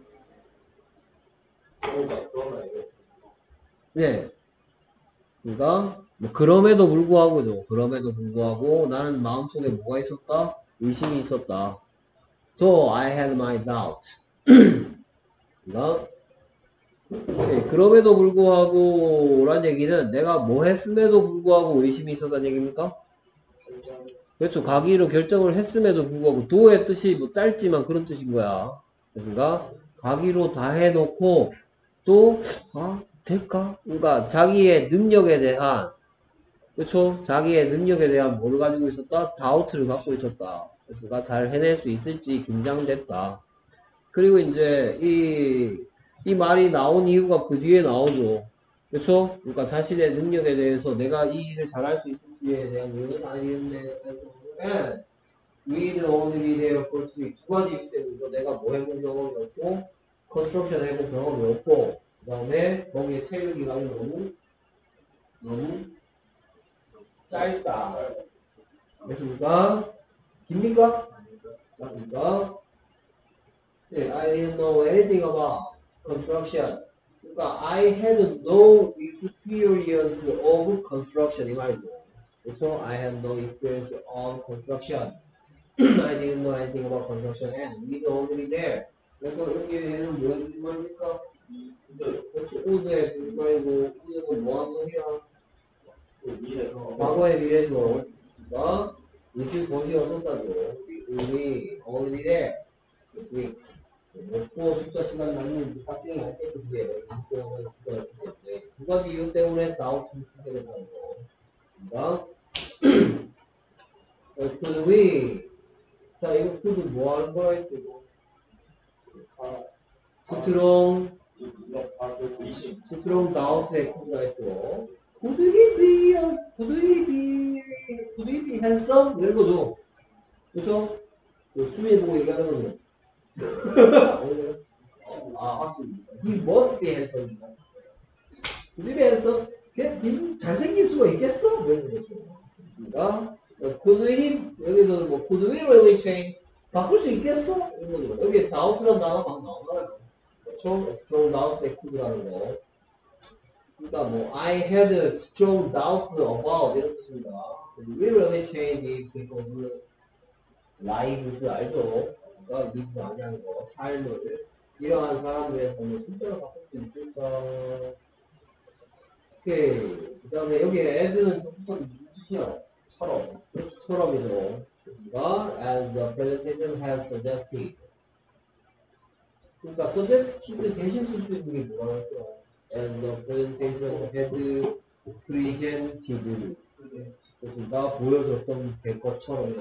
네. 그러니까 뭐 그럼에도 불구하고죠. 그럼에도 불구하고 나는 마음속에 뭐가 있었다? 의심이 있었다. Though I had my doubts. 그러니까 네, 그럼에도 불구하고 란 얘기는 내가 뭐 했음에도 불구하고 의심이 있었다는 얘기입니까? 그렇죠. 가기로 결정을 했음에도 불구하고 도의 뜻이 뭐 짧지만 그런 뜻인 거야. 그러니까 가기로 다 해놓고 또 아, 될까? 그러니까 자기의 능력에 대한 그렇죠. 자기의 능력에 대한 뭐를 가지고 있었다? 다우트를 갖고 있었다. 그러니까 잘 해낼 수 있을지 긴장됐다. 그리고 이제 이, 이 말이 나온 이유가 그 뒤에 나오죠. 그렇죠? 그러니까 자신의 능력에 대해서 내가 이 일을 잘할 수 있을지에 대한 이유는 아니겠네. 그래서 we'd only be there for two weeks. 두 가지 이유 때문에 내가 뭐 해본 경험이 없고 컨스트럭션 해본 경험이 없고 그 다음에 거기에 체류 기간이 너무 너무 짧다. 됐습니까? 깁니까? 맞습니까? 네, I didn't know anything about construction. 그러니까 I had no experience of construction 이 말이죠. 그렇죠? I had no experience on construction. I didn't know anything about construction and we'd only there. 그래서 여기에는 뭐 해주는 말입니까? 그렇죠. 우드의 말이고 우드는 뭐 하는 놈이야? 과거의 미래죠. 그러니까 의식 것이 없었다죠. 우리 only there. weeks. 뭐 숫자 시간 나누는 학생이 알겠죠. 그게 이거는 숫자가 있는데 두 가지 이유 때문에 다우트를 하게 된다는 거. 그러니까 could we 자 이거 could 뭐 하는 거라 했죠? 이거 스트롱 스트롱 다우트의 coul드라 했죠. could he be could he be could he be handsome 이런 거죠. 그렇죠? 수미 보고 얘기하는 거죠. 아, 확실히. He must be handsome. Could he be handsome? 그냥 잘생길 수가 있겠어? 왜 그러죠? 그렇습니다. Could he, 여기서는 뭐, could we really change? 바꿀 수 있겠어? 이런 거죠. 여기에 doubt라는 단어가 막 나오잖아요. 그렇죠? strong doubt의 could라는 거. 그러니까 뭐, I had strong doubts about 이런 뜻입니다. Could we really change it because lives 알죠? 그러니까 리뷰 아니하는 거, 삶을 이러한 사람들의 돈을 실제로 바꿀 수 있을까? 오케이. 그 다음에 여기 as는 조건이 무슨 뜻이야? 처럼. 그렇죠, 처럼이죠. 그러니까 as the presentation has suggested. 그러니까 suggest 대신 쓸 수 있는 게 뭐가 할까? as the presentation had presented. 그렇습니다. 보여줬던 될 것처럼.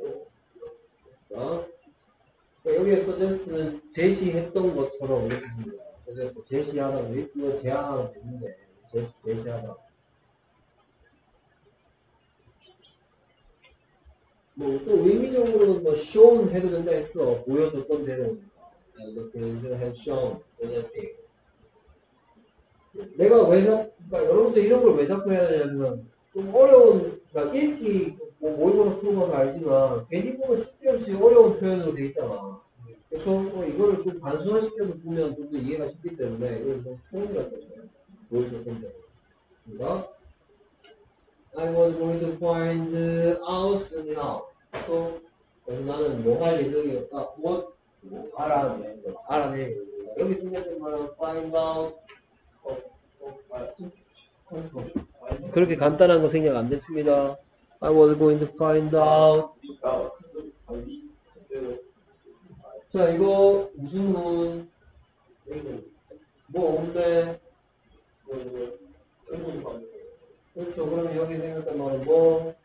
그러니까 여기에 suggest는 제시했던 것처럼 이렇게 됩니다. suggest 제시하다, 이거 제안하면 되는데 제시, 제시하다. 뭐 또 의미적으로는 뭐 shown 해도 된다 했어. 보여줬던 대로. The presentation has shown suggested. 내가 왜 자꾸, 그러니까 여러분들 이런 걸 왜 자꾸 해야 되냐면 좀 어려운, 그러니까 읽기 뭐 모의고사 풀어봐서 알지만 괜히 보면 쓸데없이 어려운 표현으로 돼 있잖아. 그래서 어, 이거를 좀 단순화시켜서 보면 좀 더 이해가 쉽기 때문에 이걸 좀 수업이라 때문에 보여줬던 대로. 그러니까 I was going to find out soon how. So, 그래서 나는 뭐 할 예정이었다. 무엇? 알아내. 알아내. 여기 중요한 말은 find out. 어, 어, 아, 그렇게 간단한 거 생각 안 됐습니다. I was going to find out. 자, 이거 무슨 문? 뭐 없네. 그렇죠. 그러면 여기 생각한 말은 뭐?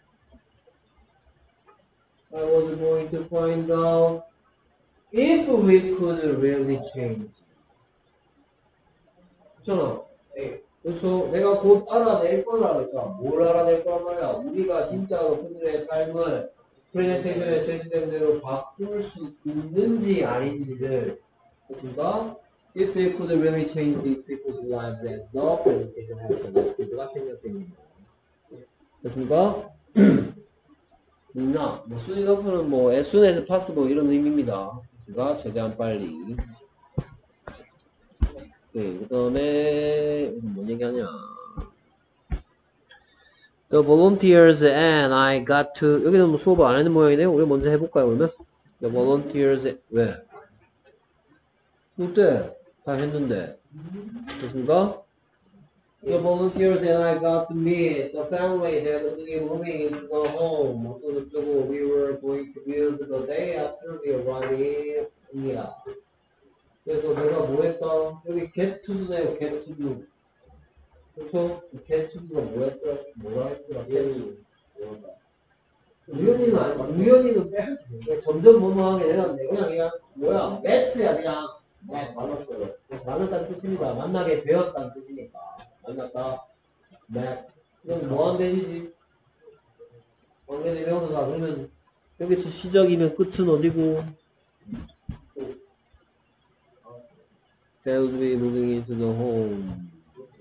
I was going to find out if we could really change. 그렇잖아. 네. 그렇죠. 내가 곧 알아낼 거라 그랬잖아. 뭘 알아낼 거란 말이야. 우리가 진짜로 그들의 삶을 프레젠테이션에 제시된 대로 바꿀 수 있는지 아닌지를. 그렇습니까? If we could really change these people's lives as the presentation has suggested.가 생략됩니다. 됐습니까? 나, 뭐, soon enough는 뭐, as soon as possible 이런 의미입니다. 됐습니까? 최대한 빨리. 그 다음에, 뭔 얘기하냐. The volunteers and I got to, 여기는 뭐 수업을 안 하는 모양이네요. 우리 먼저 해볼까요, 그러면? The volunteers, 왜? 그때 다 했는데. 됐습니까? The volunteers and I got to meet the family that would be moving into the home. 어쩌고저쩌고 we were going to build the day after we arrived in. 그래서 내가 뭐 했다? 여기 get to도네요, get to. 그래서 get to가 뭐 했더라? 뭐라 했더라? 우연히는 아니, 우연히는 빼. 점점 뭐뭐하게 해놨네. 그냥 그냥 뭐야? met야 그냥. met. 만났어요. 만났다는 뜻입니다. 만나게 되었다는 뜻이니까. 만났다. met. 이건 뭐한 대시지? 관계대 명사다. 그러면 여기서 시작이면 끝은 어디고? They would be moving into the home.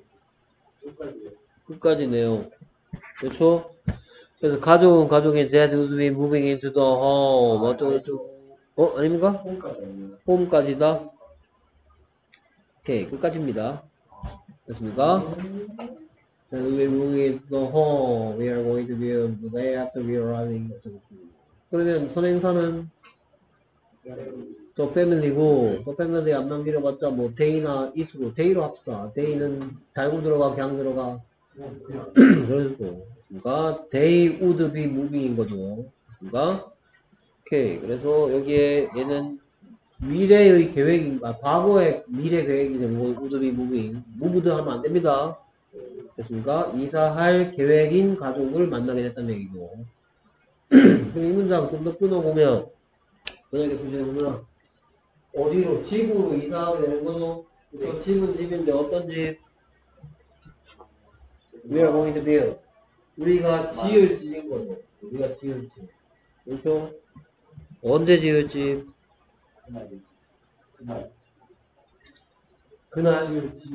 끝까지네요. 그렇죠? 그래서 가족은 가족이 They would be moving into the home. 어쩌고저쩌고. 어? 아닙니까? 홈까지. 홈까지다. 오케이. 끝까지입니다. 됐습니까? They would be moving into the home. We are going to be the day after we are arriving. 그러면 선행사는 더 패밀리고, 더 패밀리 안 남기려봤자 뭐 데이나 이수로 데이로 합시다. 데이는 달고 들어가 그냥 들어가. 그래서 그렇습니까? They would be moving인 거죠. 그렇습니까? 오케이. 그래서 여기에 얘는 미래의 계획인, 아, 과거의 미래 계획이 되는 거 would be moving. moved 하면 안 됩니다. 됐습니까? 이사할 계획인 가족을 만나게 됐다는 얘기죠. 그럼 이 문장 좀 더 끊어보면 만약에 보시면 어디로? 집으로 이사하게 되는 거죠? 그쵸? 집은 집인데 어떤 집? We are going to build. 우리가 지을 집인 거죠. 우리가 지을 집. 그렇죠? 언제 지을 집? 그날. 그날. 그날 지을 집.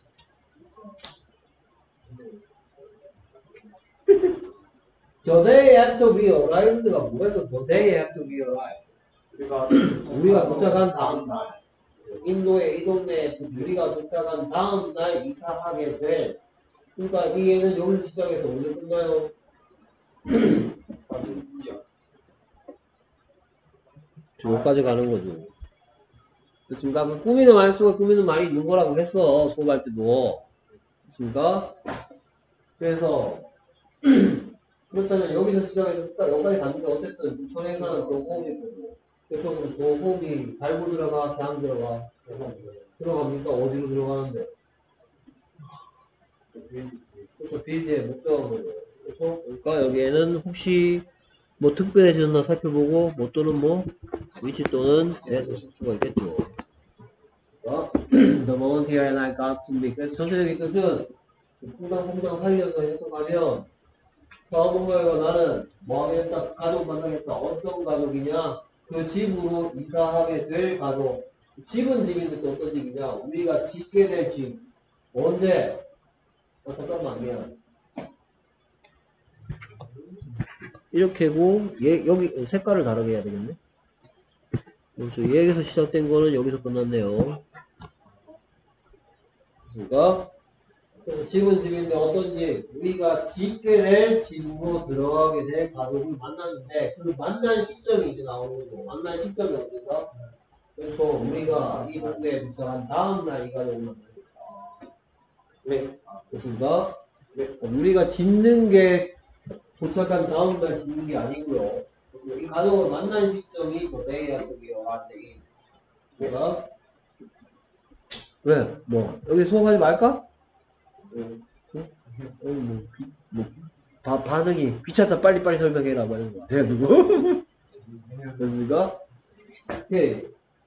The day after we arrived가 뭐였어? The day after we arrived. 우리가, 우리가 도착한 다음 날, 인도의 이 동네에 우리가 도착한 다음 날 이사하게 될. 그러니까 이 얘는 여기서 시작해서 언제 끝나요? 저기까지 가는 거죠. 됐습니까? 그 꾸미는 말수가 꾸미는 말이 있는 거라고 했어. 수업할 때도. 됐습니까? 그래서 그렇다면 여기서 시작해서 딱 여기까지 갔는데 어쨌든 전행사는 또 호흡이 되고 그쪽으로 또 호흡이 달고 들어가 그냥 들어가 들어갑니까? 어디로 들어가는데? 그렇죠. 빌드의 목적은 거죠. 그렇죠? 그러니까 여기에는 혹시 뭐 특별해졌나 살펴보고 뭐 또는 뭐 위치 또는 대해서 쓸 수가 있겠죠. 자, The moment here and I got to be. 그래서 전체적인 뜻은 퐁당퐁당 살려서 해석하면 다음 거예요. 나는 뭐 하겠다? 가족 만나겠다. 어떤 가족이냐? 그 집으로 이사하게 될 가족. 집은 집인데 또 어떤 집이냐? 우리가 짓게 될 집. 언제? 어, 잠깐만, 미안. 이렇게고, 얘, 여기, 색깔을 다르게 해야 되겠네? 그렇죠. 얘에서 시작된 거는 여기서 끝났네요. 그러니까, 그래서 집은 집인데 어떤 집? 우리가 짓게 될 집으로 들어가게 될 가족을 만났는데, 그 만난 시점이 이제 나오는 거고, 만난 시점이 언제다? 그래서 우리가 이 동네에 도착한 다음날 이 가족을 만나겠다. 네. 그렇습니다. 네. 우리가 짓는 게 도착한 다음날 짓는 게 아니고요. 이 가족을 만난 시점이 더 day 약속이에요. 아, day. 뭐가? 왜? 뭐? 여기 수업하지 말까? 응? 응? 여기 뭐, 귀, 뭐, 바, 반응이 귀찮다 빨리빨리 설명해라. 뭐 이런 거. 그래가지고. 그러니까, 오케이.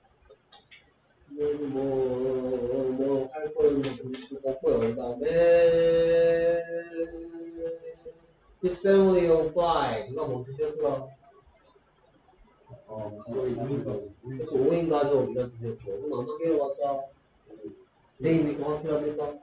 뭐, 뭐, 할 거는 뭐, 없고요. 그 다음에, His family of five. 누가 뭐 드셨더라? 어, 가족이 오인 가족. 그래서 오 인 가족 이런 뜻이었죠. 그럼 안 바뀌어 봤자 네입니까? 확실합니까?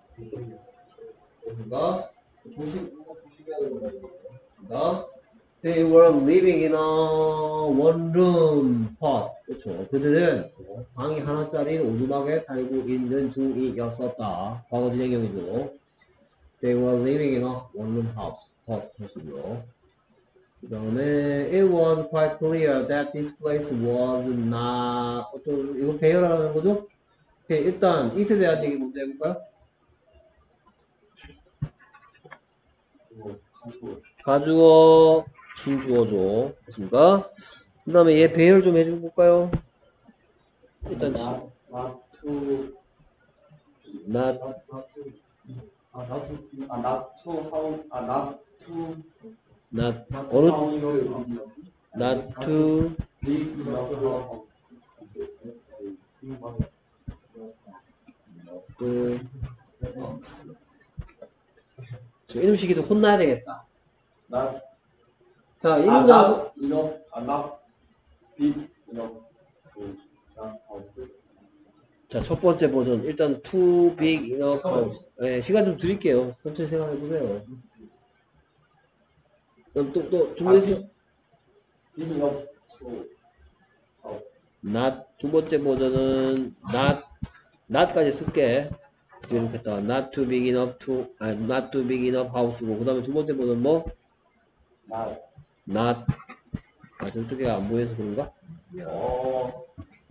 그러니까 조심, 이거 조심해야 되는 거예요. They were living in a one room pod. 그렇죠. 그들은 방이 하나짜리 오두막에 살고 있는 중이었었다. 과거 진행형이죠. They were living in a one room house. pod 하시고요. 그 다음에 it was quite clear that this place was not 좀 이거 배열하라는 거죠? 오케이, 일단 이세 대한 얘기 먼저 해볼까요? 가주어 진주어죠. 됐습니까? 그 다음에 얘 배열 좀 해줘볼까요? 일단 not, not to, not not, not to, 아, not to, 아, not to how, 아, not to, not not to 어느 house, not to big enough house. 그 저 이놈 시기도 혼나야 되겠다. not, 자, 이 아, 문장 not enough, 아, not big enough to, not house. 자, 첫 번째 버전. 일단 too big enough house. 네, 시간 좀 드릴게요. 천천히 생각해 보세요. 그럼 또, 또, 준비됐어요? big enough to house. not, 두 번째 버전은 not, not까지 쓸게. 이렇게 했다가 not too big enough to, 아, not too big enough house고. 그 다음에 두 번째 버전 뭐? not, not. 아, 저쪽에 안 보여서 그런가? 어,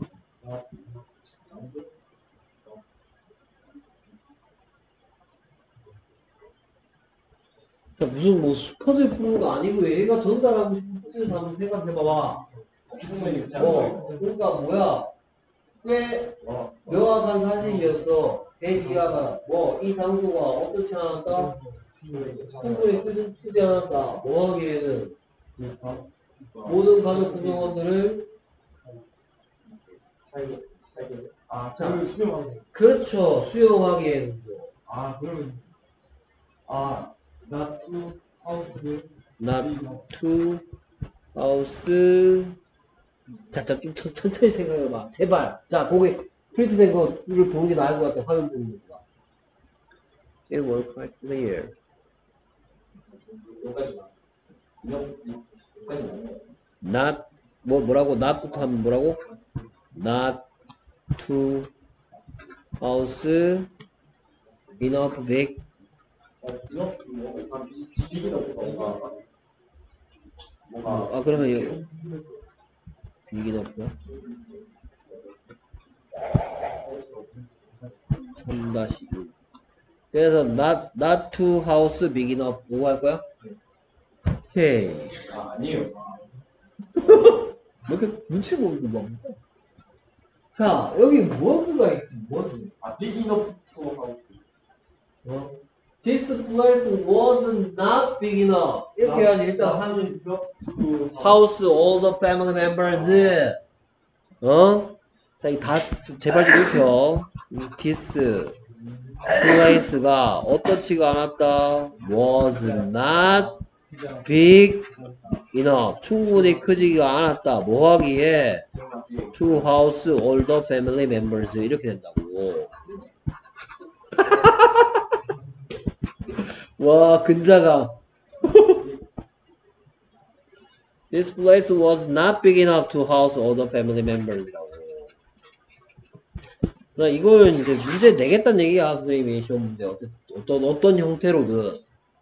자, 무슨 뭐 수컷을 푸는 거 아니고 얘가 전달하고 싶은 뜻을 한번 생각해봐봐. 어, 그러니까 뭐야? 꽤 명확한 사실이었어. 대지하가 뭐 이 장소가 어떻지 않았다? 충분히 투- 투지 않았다. 뭐 하기에는 모든 가족 구성원들을 살게, 살게. 아, 자. 그 수용하게. 그렇죠. 수용하기에는 아, 그러면, 아, not to house, not to house. 자, 자, 좀 천- 천천히 생각해봐. 제발. 자, 거기 프린트 된 거를 보는 게 나을 것 같아. 화면 보는 것보다. It was quite clear. 여기까지만. 여기까지만. Not 뭐 뭐라고? not부터 하면 뭐라고? Not to house enough big. 이렇게 뭐, 약간 비비기다 뭔가, 뭔가, 아 그러면 여기 big enough야? 삼 육. 그래서 not not to house big enough 뭐고 할 거야? 오케이. 아, 아니에요. 왜 이렇게 눈치 보이고 막. 자, 여기 was가 있지, was. 아, big enough to house. 어? This place was not big enough. 이렇게 해야지. 일단 한 house, all the family members. 어? 자, 이 다, 제발 좀 읽혀. This place가 어떻지가 않았다. Was not big enough. 충분히 크지가 않았다. 뭐 하기에? To house all the family members. 이렇게 된다고. 와, 근자감. This place was not big enough to house all the family members라고. 자, 이걸 이제 문제 내겠다는 얘기야, 선생님이 시험 문제. 어떤, 어떤, 어떤 형태로든.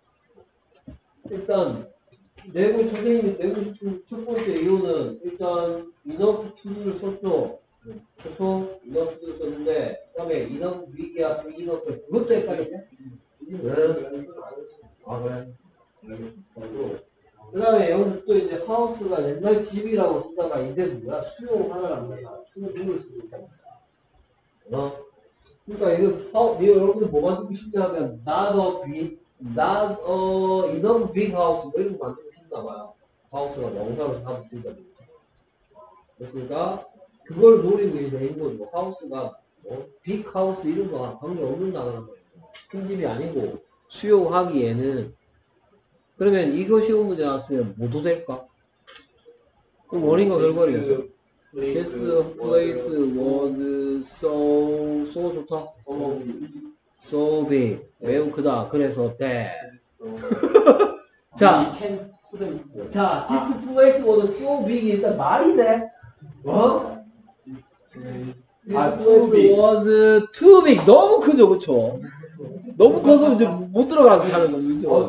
일단, 내고, 선생님이 내고 싶은 첫 번째 이유는, 일단, enough to를 썼죠. 그래서, enough to를 썼는데, 그 다음에 enough big이야, big enough. 그것도 헷갈리냐? 왜? 아, 그래. 그 다음에 여기서 또 이제 하우스가 옛날 집이라고 쓰다가 이제 뭐야? 수용하다란 말이야. 수용을 쓰고 있다. 어? 그러니까 이거 하우, 이거 여러분들 뭐 만들고 싶냐 하면 not a big, not a enough big house 뭐 이런 거 만들고 싶나 봐요. 하우스가 명사로 다 붙습니다. 그러니까 그걸 노리고 이제 낸 거죠. 하우스가 뭐 빅 하우스 이런 거랑 관계 없는 단어란 말이에요. 큰 집이 아니고 수용하기에는. 그러면 이거 쉬운 문제 나왔으면 뭐도 될까? 그럼 원인과 결과를 This place was so so 좋다. So big. 매우 크다. 그래서 that. 자, 자, this place was so big. 일단 말이 돼. 어? This place was too big. 너무 크죠, 그쵸? 너무 커서 이제 못 들어가서 사는 거죠, 그죠?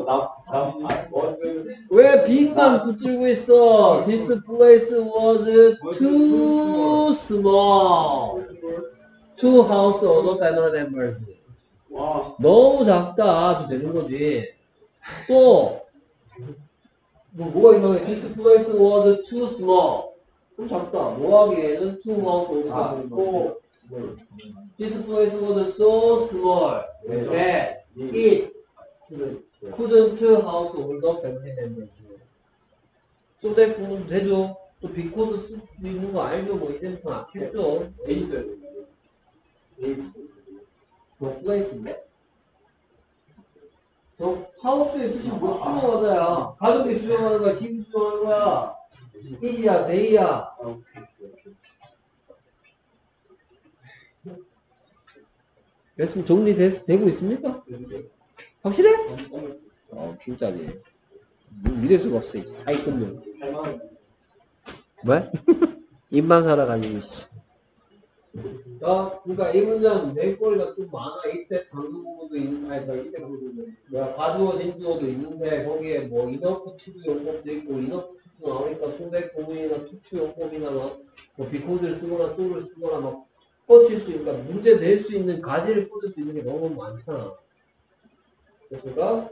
왜 빅만 붙들고 있어? This place was too small to house other family members. 너무 작다. 도 되는 거지. 또, 뭐, 뭐가 이상해? This place was too small. 좀 작다. 뭐 하기에는 to house other family members. This place was so small that it couldn't house all the family members. So that 그럼 되죠. 또 because 쓸 수도 있는 거 알죠? 뭐 이제부터 쉽죠? 더 place인데? 더 하우스의 뜻이 뭐 수용하다야. 가족이 수용하는 거야, 집이 수용하는 거야. it이야, they야. 그랬으면 정리되고 있습니까? 확실해? 어, 진짜지. 믿을 수가 없어, 이 사기꾼들. 왜? 입만 살아가지고, 씨. 자, 그러니까 이 문장 내거리가 좀 많아. 이때 강조 부분도 있는, 아니, 이때 강조 부분. 뭐야, 가주어, 진주어도 있는데, 거기에 뭐, 이너프 투두 용법도 있고, 이너프 투두 나오니까 수백 고문이나 투추 용법이나 막, 뭐, 비코드를 쓰거나, 소를 쓰거나, 막, 뻗칠 수, 그러니까 문제 낼 수 있는, 가지를 뻗을 수 있는 게 너무 많잖아. 됐습니까?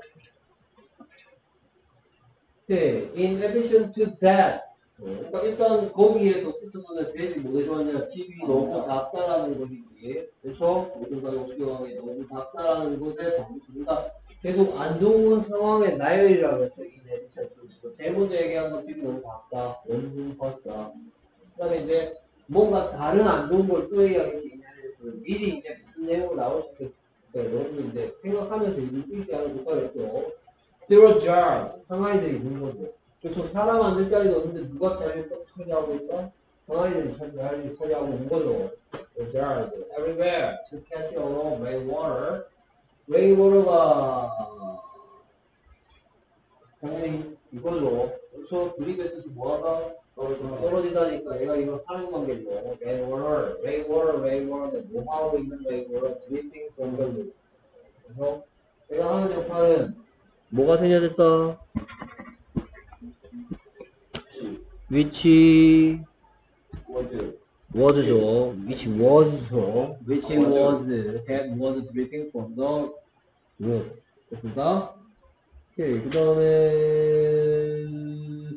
Okay, in addition to that, 그러니까 일단 거기에 덧붙여서는 되지 뭐가 좋았냐, 집이 너무 작다라는 것이지, 그렇죠? 모든 가족 수용하기 너무 작다라는 것에 정수입니다. 계속 안 좋은 상황의 나열이라고 했어. in addition to. 제일 먼저 얘기한 건 집이 너무 작다, 원룸 컸어. 그다음에 이제 뭔가 다른 안 좋은 걸 또 얘기하겠지. 미리 이제 무슨 내용을 나올 수 있게 여러분이 이제 생각하면서 읽지 않은 것까지죠. There are jars. 항아리들이 있는 거죠. 그렇죠. 사람 앉을 자리도 없는데 누가 자리를 또 차지하고 있다? 항아리들이 차지하고, 차지하고 있는 거죠. There are jars everywhere to catch all rainwater. rainwater가 당연히 이거죠. 그렇죠. 드립의 뜻이 뭐하다? 떨어지다니까 얘가 이걸 하는 관계죠. rainwater, rainwater, rainwater. 뭐 하고 있는 rainwater? dripping from the roof. 그래서 얘가 하는 역할은 뭐가 생겨졌다? which was죠. which was죠. which was that was dripping from the roof. 됐습니까? 오케이. 그 다음에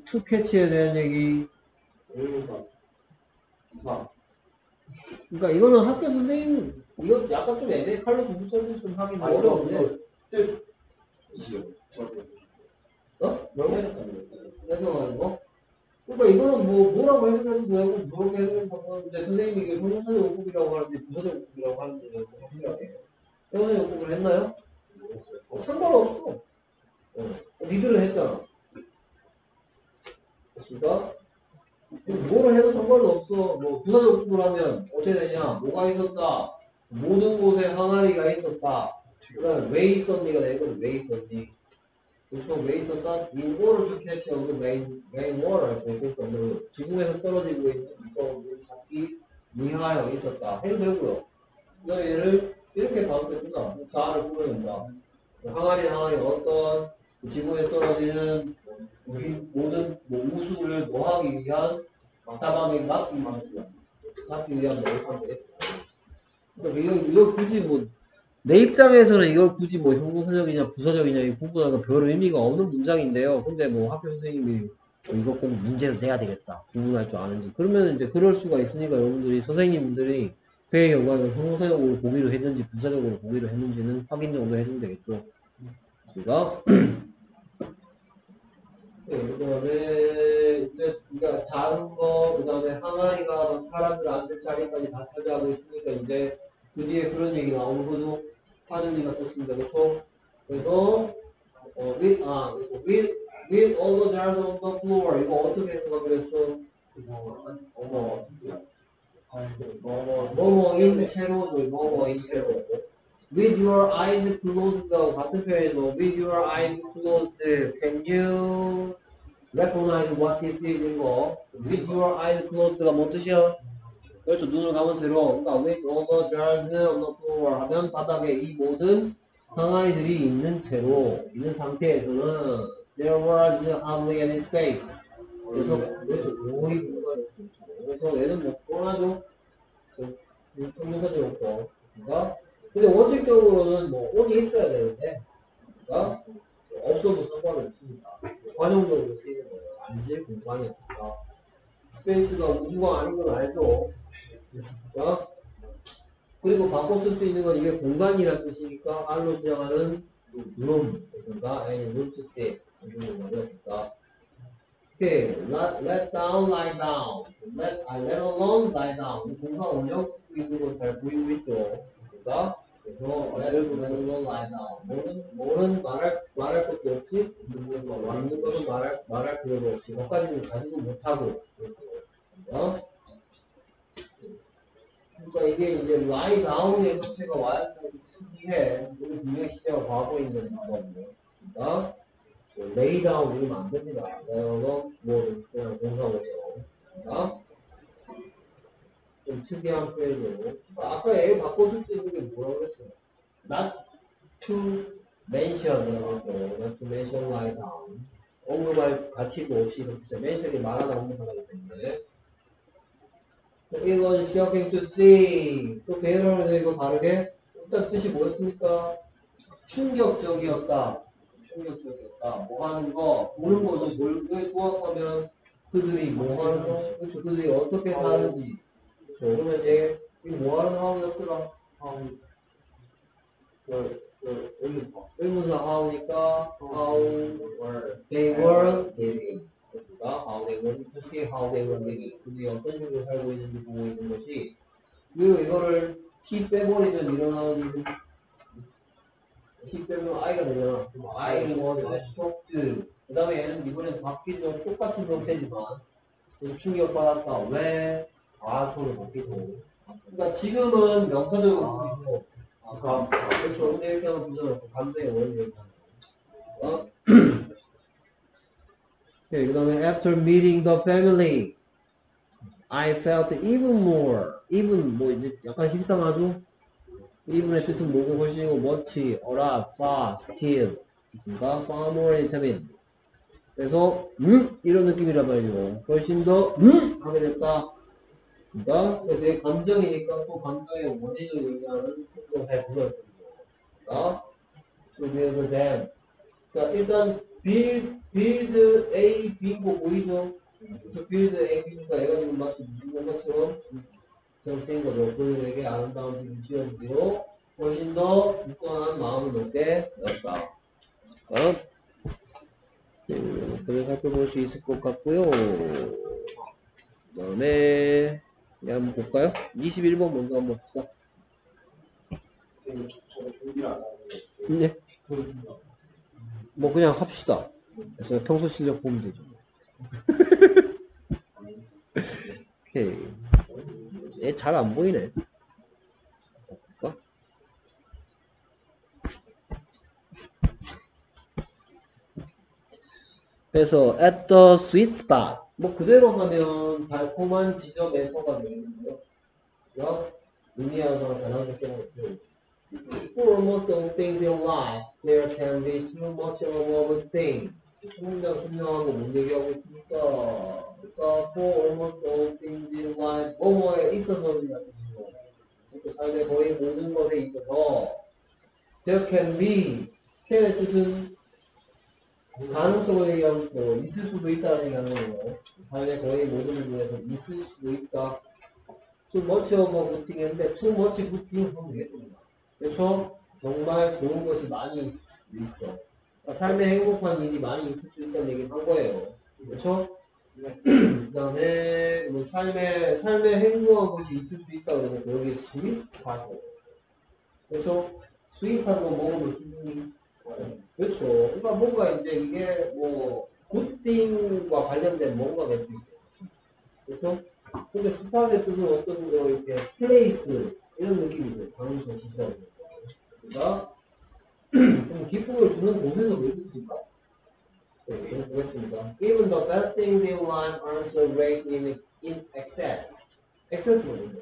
to catch에 대한 얘기. 의문사. 기사. 그러니까 이거는 학교 선생님, 이거 약간 좀 애매, 칼로 두부처럼 좀 하긴 아니, 어려운데. 뜻. 이시요. 저렇게. 어? 뭐라고? 해석하는 거. 해석하는 거? 그러니까 이거는 뭐, 뭐라고 해석해도 되고, 뭐라고 해석해도 되는데, 선생님이 이게 형용사적 용법이라고 하는데, 부사적 용법이라고 하는데, 확실하게. 형용사적 용법을 했나요? 어, 상관없어. 어, 니들은 했잖아. 그러니까, 뭐를 해도 상관은 없어. 뭐, 부사적 용법을 하면 어떻게 되냐? 뭐가 있었다? 모든 곳에 항아리가 있었다. 그 다음에 왜 있었니가 되고, 왜 있었니? 그래서 왜 있었다? In order to catch on the main, main water. 그러니까 뭐 지붕에서 떨어지고 있는 물을 잡기 위하여 있었다. 해도 되고요. 그다음에 얘를 이렇게 가면 됩니다. 자아를 꾸며낸다. 항아리 항아리 어떤 지붕에 떨어지는 우리 모든 뭐 우수를 뭐하기 위한 잡아내기 막기 위한 막기 위한 노력한데. 그러니까 이거 이거 굳이 뭐 내 입장에서는 이걸 굳이 뭐 형용사적이냐 부사적이냐 이 구분하기가 별 의미가 없는 문장인데요. 근데 뭐 학교 선생님이 뭐 이거 꼭 문제로 내야 되겠다 구분할 줄 아는지 그러면 이제 그럴 수가 있으니까 여러분들이 선생님들이 회의 결과를 형용사적으로 보기로 했는지 부사적으로 보기로 했는지는 확인 정도 해주면 되겠죠. 그렇습니다. 네, 그 다음에 이제 그러니까 작은 거, 그 다음에 항아리가 막 사람들 앉을 자리까지 다 차지하고 있으니까 이제 그 뒤에 그런 얘기 나오는 거죠. 사준이가 떴습니다. 그렇죠? 그래서 어, with, 아, 그래서 with, with all the jars on the floor. 이거 어떻게 해석하기로 했어? 이거 어머 뭐뭐 뭐뭐인 채로 뭐뭐인 채로 with your eyes closed하고 같은 표현에서 with your eyes closed can you recognize what this is 이거 with your eyes closed가 뭔 뜻이야? 그렇죠. 눈을 감은 채로 그러니까 with all the jars on the floor 하면 바닥에 이 모든 항아리들이 있는 채로 있는 상태에서는 there was hardly any space. 그래서 그렇죠. 거의 공간이 없죠. 그래서 얘는 뭐 뻔하죠. 형용사적 용법. 그러니까 근데 원칙적으로는 뭐 on이 있어야 되는데 그러니까 없어도 상관은 없습니다. 관용적으로 쓰이는 거예요. 아니지 공간이 없다. 스페이스가 우주가 아닌 건 알죠. 그러니까 그리고 바꿔 쓸 수 있는 건 이게 공간이라는 뜻이니까 R로 시작하는 room 그러니까 and room to sit 이런 거니까 오케이 let, let down lie down let, 아, let alone lie down 공간 원형 쓰고 있는 건 잘 보이고 있죠. 그러니까 그래서 let, let alone lie down 뭐는 뭐는 말할 말할 것도 없이 있는 것은 말할 말할 필요도 없이 거기까지는 가지도 못하고 그러니까 그러니까 이게 이제 lie down의 형태가 와야 되는 게 특이해. 우리 분명히 시제가 과거인데 나거든요. 그러니까 lay down 이러면 안 됩니다. 그래서 주어를 그냥 동사원이에요. 그러니까 좀 특이한 표현으로. 아까 얘 바꿔 쓸 수 있는 게 뭐라고 그랬어요? Not to mention 이라고 했죠. Not to mention lie down. 언급할 가치도 없이 이렇게 mention이 말하다 언급하기 때문에. It was shocking to see. 또 배열하는 데 이거 다르게 일단 뜻이 뭐였습니까? 충격적이었다. 충격적이었다. 뭐 하는 거, 보는 거죠. 뭘 조합하면 그들이 뭐 하는 거, 그렇죠. 그들이 어떻게 사는지. 그렇죠. 그러면 얘 이거 뭐 하는 하우였더라? 하우. 그, 그, 의문사. 의문사 하우니까 how they were living. 그렇습니다. How they were to see how they were living. 그들이 어떤 식으로 살고 있는지 보고 있는 것이 그리고 이거를 T 빼버리면 일어나는 일은 T 빼면 I가 되잖아. I was shocked. 그 다음에 얘는 이번엔 바뀌죠. 똑같은 형태지만 충격받았다. 왜? 과소로 바뀌고. 그러니까 지금은 명사적으로 보이죠. 아, 그렇죠. 근데 이렇게 하면 부정없고 감정의 원인을 얘기하는 거. Okay, 그 다음에 after meeting the family, I felt even more. even 뭐 이제 약간 식상하죠? even의 뜻은 뭐고 훨씬이고 much, a lot, far, still. 그러니까 far more determined. 그래서 음 이런 느낌이란 말이죠. 훨씬 더 음 하게 됐다. 그러니까 그래서 이 감정이니까 또 감정의 원인을 얘기하는 뜻도 잘 불러요. 자, 그래서 자 일단 빌, 빌드 A, B인 거 보이죠? 그쵸, 빌드 A, B니까 얘가 지금 마치 무슨 것처럼 좀 쓰인 거죠. 본인에게 아름다운 집을 지어주기로 훨씬 더 굳건한 마음을 놓게 되었다. 어? 그걸 살펴볼 수 있을 것 같고요. 그 다음에 한번 볼까요? 이십일 번 먼저 한번 봅시다. 저거 준비를 안 하고 네. 저거 준비 안 하고 뭐 그냥 합시다. 그래서 평소 실력 보면 되죠. 오케이. 얘 잘 안 보이네. 볼까? 그래서 at the sweet spot. 뭐 그대로 하면 달콤한 지점에서가 되겠는데요. 그죠? 의미하거나 단어적으로 For almost all things in life, there can be too much of a thing. 수문장 설명하고 뭔 얘기하고 있습니까? 그러니까 for almost all things in life, 뭐뭐에 있어서는 뜻이고, 그러니까 삶의 거의 모든 것에 있어서 there can be, can의 뜻은 가능성을 얘기하고 있고, 있을 수도 있다는 얘기하는 거예요. 삶의 거의 모든 부분에서 있을 수도 있다. too much of a good thing 했는데 too much good thing 하면 되겠습니다. 그렇죠? 정말 좋은 것이 많이 있을 수 있어. 그러니까 삶에 행복한 일이 많이 있을 수 있다는 얘기를 한 거예요. 그렇죠? 그 다음에 뭐 삶에 삶에 행복한 것이 있을 수 있다 그러니까 여기 스윗 스팟이 있어요. 그렇죠? 스윗한 거 먹으면 기분이 좋아요. 그렇죠. 그러니까 뭔가 이제 이게 뭐 굿띵과 관련된 뭔가겠죠. 그렇죠? 근데 스팟의 뜻은 어떤 거 이렇게 플레이스 이런 느낌이죠. 장소 시점. 그러니까 좀 기쁨을 주는 곳에서 왜 뜻일까? 네, 계속 보겠습니다. Even the bad things in life are so great in, in excess. excess는 뭔데?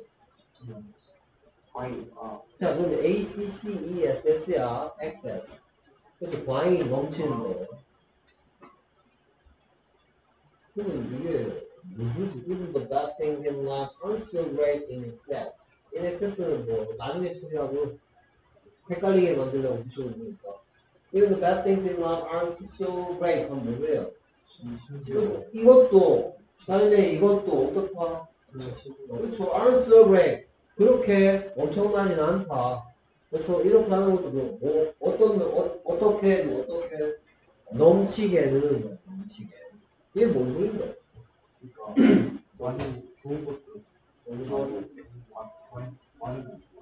과잉 아 자, 그런데 A, C, C, E, S, S야. excess. 그렇죠. 과잉이 넘치는 거예요. 그러면 이게 무슨 even the bad things in life are so great in excess. in excess는 뭐 나중에 처리하고 헷갈리게 만들려고 붙여놓은 거니까. Even the bad things in life aren't so great. 그럼 뭐예요? 이것도 삶의 이것도 어떻다? 그렇죠. aren't so great. 그렇게 엄청나진 않다. 그렇죠. 이렇게 하는 것도 뭐, 뭐 어떤 어, 어떻게 어떻게 넘치게는 넘치게. 이게 뭔 소린가? 그러니까 많이 좋은 것도 너무 좋아도 많이 많이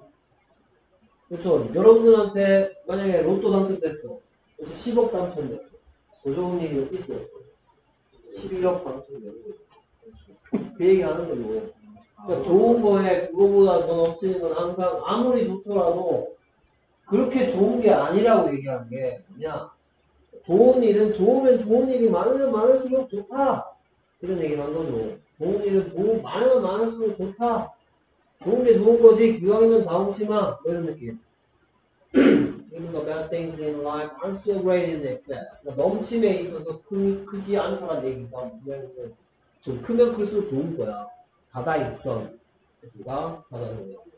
그렇죠. 여러분들한테 만약에 로또 당첨됐어. 그래서 십억 당첨됐어. 그 좋은 일이 있어요. 십일억 당첨되는 거죠. 그 얘기 하는 거죠. 그러니까 좋은 거에 그거보다 더 넘치는 건 항상 아무리 좋더라도 그렇게 좋은 게 아니라고 얘기하는 게 뭐냐. 좋은 일은 좋으면 좋은 일이 많으면 많을수록 좋다. 이런 얘기를 한 거죠. 좋은 일은 좋은, 많으면 많을수록 좋다. 좋은 게 좋은 거지. 기왕이면 다 훔치마. 뭐 이런 느낌. Even the bad things in life are so great in excess. 그러니까 넘침에 있어서 크, 크지 않다는 얘기가 좀 크면 클수록 좋은 거야. 다다익선. 그가 다다는 거야.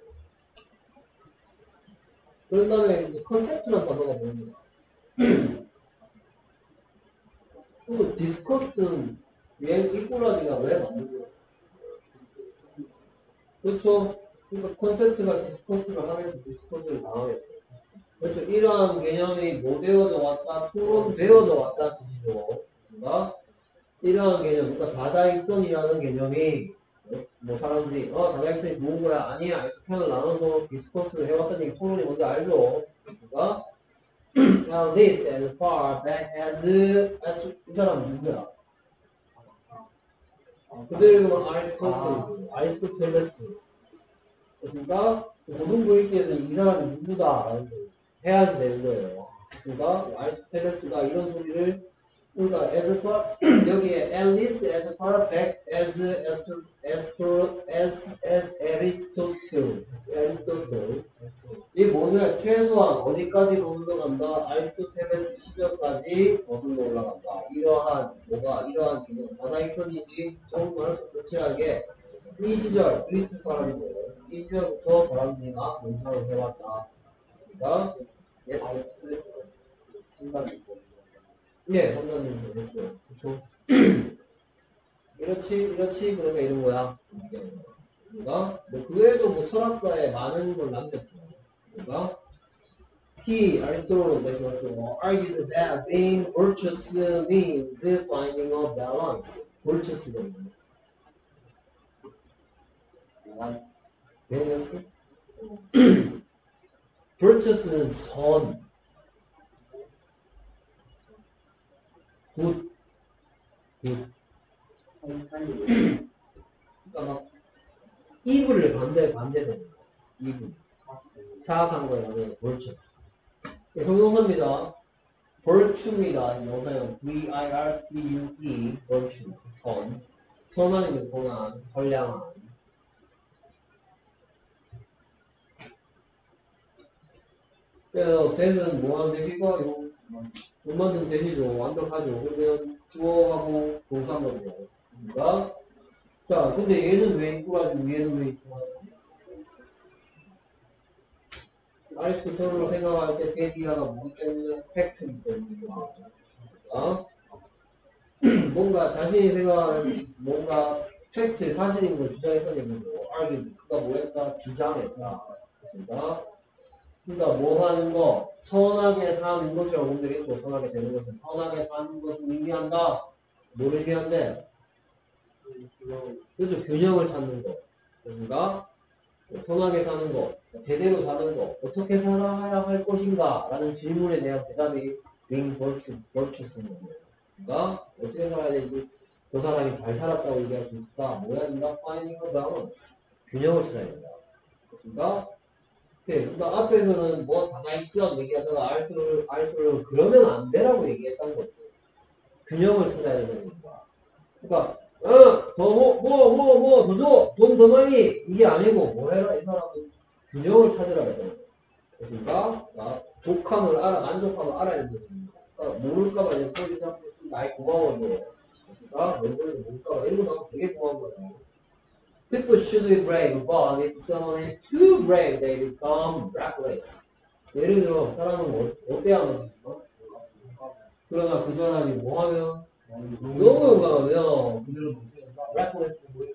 그런 다음에 이제 컨셉트란 단어가 뭡니까? 또 디스커스는 얘 이꾸라지가 왜 만든 거야? 그렇죠? 그러니까 컨셉트가 디스커스를 하면서 디스커스를 당하겠어요. 그렇죠. 이러한 개념이 뭐 되어져 왔다? 토론되어져 왔다는 뜻이죠. 그러니까 이러한 개념, 그러니까 다다익선이라는 개념이 뭐 사람들이 어 다다익선이 좋은 거야 아니야 이렇게 편을 나눠서 디스커스를 해왔다는 얘기 토론이 뭔지 알죠? 그러니까 now this as far back as, as 이 사람 누구야? 그대로 읽으면 아리스토텔레스, 아리스토텔레스. 그러니까 고등부 읽기에서 이 사람이 누구다라는 걸 해야지 되는 거예요. 그러니까 아리스토텔레스가 이런 소리를 그러니까 as far 여기에 at least as far back as as as as as Aristotle, Aristotle 이 뭐냐 최소한 어디까지 거슬러 간다? 아리스토텔레스 시절까지 거슬러 올라간다. 이러한 뭐가 이러한 개념 다다익선이지 조금 말할수 확실하게 이 시절 그리스 사람들 이 시절부터 사람들이 막 연구를 해왔다. 그러니까 예, 아리스토텔레스가 생각이 있고 예, 판단은 그렇죠. 그렇죠. 이렇지, 이렇지, 그러면 이런 거야. 그러니까, 뭐, 그 외에도 뭐 철학사에 많은 걸 남겼죠. 그러니까, he, Aristotle, that was argued that being virtuous means finding a balance. virtuous가 뭐야? 배웠어? virtuous는 선, 굿, 굿. 그러니까 막 이불을 반대 반대되는 거야. 이불. 사악한 거에 나는 virtuous. 네, 동영상입니다. virtue입니다. 영사형 V I R T U E virtue 선. 선한입니다. 선한, 선량한. 그래서 that은 뭐하는 대시가요? 돈 만든 대시죠. 완벽하죠. 그러면 주어하고 동사인 거죠. 그러니까 자, 근데 얘는 왜 입고 가지고 얘는 왜 입고 가지고? 아리스토텔로 생각할 때 데디아가 뭐기 때문에 팩트이기 때문이죠. 어? 뭔가 자신이 생각하는 뭔가 팩트, 사실인 걸 주장했던 얘기고, 알기 그가 뭐했다? 주장했다. 그렇습니다. 그러니까 뭐 하는 거, 선하게 사는 것이라고 보면 되겠죠. 선하게 되는 것은. 선하게 사는 것은 의미한다. 뭐를 의미한대? 그렇죠. 균형을 찾는 거. 그렇습니까? 선하게 사는 거, 제대로 사는 거, 어떻게 살아야 할 것인가? 라는 질문에 대한 대답이 being virtue, virtue스인 거예요. 그러니까 어떻게 살아야 되지? 그 사람이 잘 살았다고 얘기할 수 있을까? 뭐야? 네가 finding a balance. 균형을 찾아야 된다. 그렇습니까? 네, 그러니까 앞에서는 뭐 다나이스라고 얘기하다가 알수를, 알수를 그러면 안 되라고 얘기했다는 거죠. 균형을 찾아야 된다는 거야. 그러니까 어, 더, 뭐, 뭐, 뭐, 뭐, 더 줘! 돈 더 많이! 이게 아니고, 뭐 해라? 이 사람은 균형을 찾으라 했잖아요. 그렇습니까? 아, 족함을 알아, 만족함을 알아야 된다는 거예요. 그러니까 모를까봐 이제 포기 잡겠습니다. 아이, 고마워줘. 그렇습니까? 멤버들 모를까봐 이러고 나면 되게 고마운 거예요. People should be brave, but if someone is too brave, they become reckless. 예를 들어, 사람은 뭐, 어때야 하는 거죠? 그러나 그 사람이 뭐 하면? 너무 용감하면 그들은 reckless 뭐예요?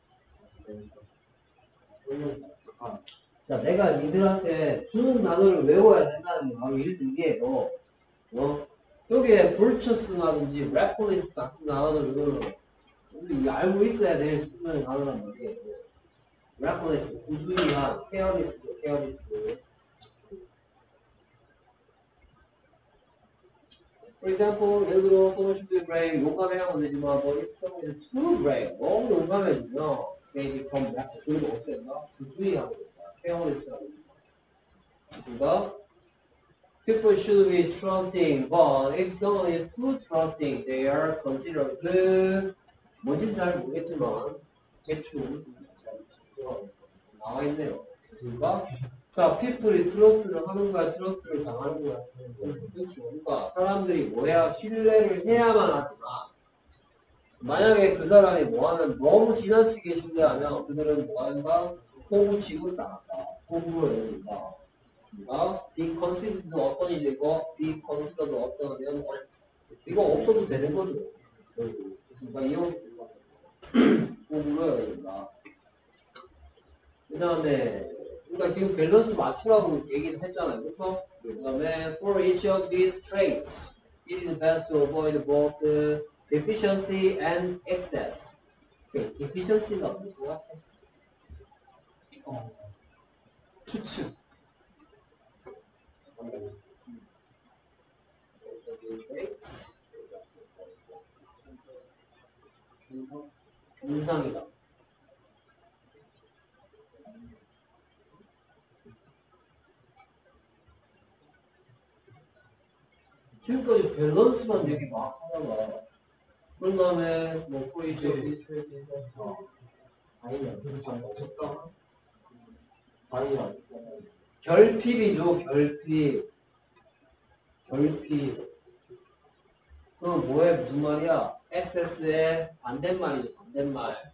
자, 내가 니들한테 주는 단어를 외워야 된다는 게 바로 이게요. 어? 여기에 virtuous라든지 reckless 같은 단어들은 우리 알고 있어야 될 수준의 단어란 말이에요. reckless, 부주의한, careless, careless. For example, 예를 들어, someone should be brave, 용감해야만 되지만, but if someone is too brave, 너무 용감해지면, they become reckless. 그리고 어떻게 된다? 부주의하게 된다. careless하게 된다. 그러니까, people should be trusting, but if someone is too trusting, they are considered good. 뭔지는 잘 모르겠지만, 대충, 나와 있네요. 그러니까, 자, people이 트러스트를 하는 거야, 트러스트를 당하는 거야. 그렇죠. 그러니까 사람들이 뭐 해야 신뢰를 해야만 하지만 만약에 그 사람이 뭐 하면 너무 지나치게 신뢰하면 그들은 뭐 하는가? 호구 취급을 당한다. 호구로 내린다. 그러니까 be considered 어떤 일이고 be considered 어떤 하면 이거 없어도 되는 거죠. 그러니까 이용식 호구로 내린다. 그 다음에 그러니까 지금 밸런스 맞추라고 얘기를 했잖아요. 그렇죠? 그 다음에 for each of these traits, it is best to avoid both deficiency and excess. 오케이, deficiency가 뭔 것 같아? 어, 추측. 인상이다. 지금까지 밸런스만 얘기 막 하다가 그런 다음에 뭐 프리즈 어 아니야 그렇죠 적당 아니야 결핍이죠 결핍 결핍 그럼 뭐해 무슨 말이야 액세스의 반대말이죠 반대말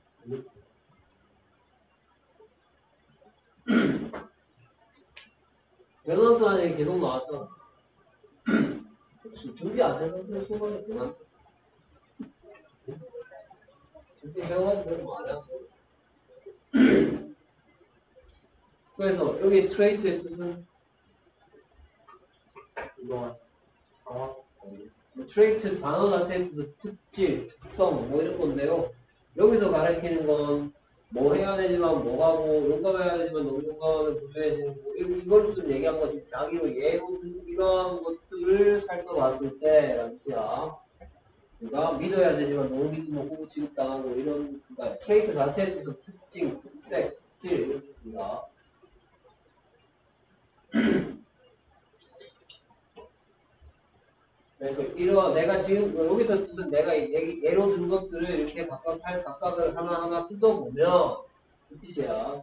밸런스 안에 계속 나왔잖아 준비 안 된 상태에서 수업하면 되나? 준비해와도 별거 안 하고. 그래서 여기 트레이트의 뜻은 이동한 상황. 트레이트 단어 자체의 뜻은 특질, 특성 뭐 이런 건데요. 여기서 가리키는 건 뭐 해야 되지만 뭐 하고 용감해야 되지만 너무 용감하면 부주의해지는 거 이걸 좀 얘기한 것이 자기로 예로 든 이러한 것들을 살펴봤을 때 라는 뜻이야. 그러니까 믿어야 되지만 너무 믿으면 호구 취급당하고 이런 그러니까 트레이트 자체의 뜻은 특징, 특색, 특질 이런 뜻입니다. 그래서 이러한 내가 지금 여기서 뜻은 내가 얘기, 예로 든 것들을 이렇게 각각 살 각각을 하나하나 뜯어보면 그 뜻이야.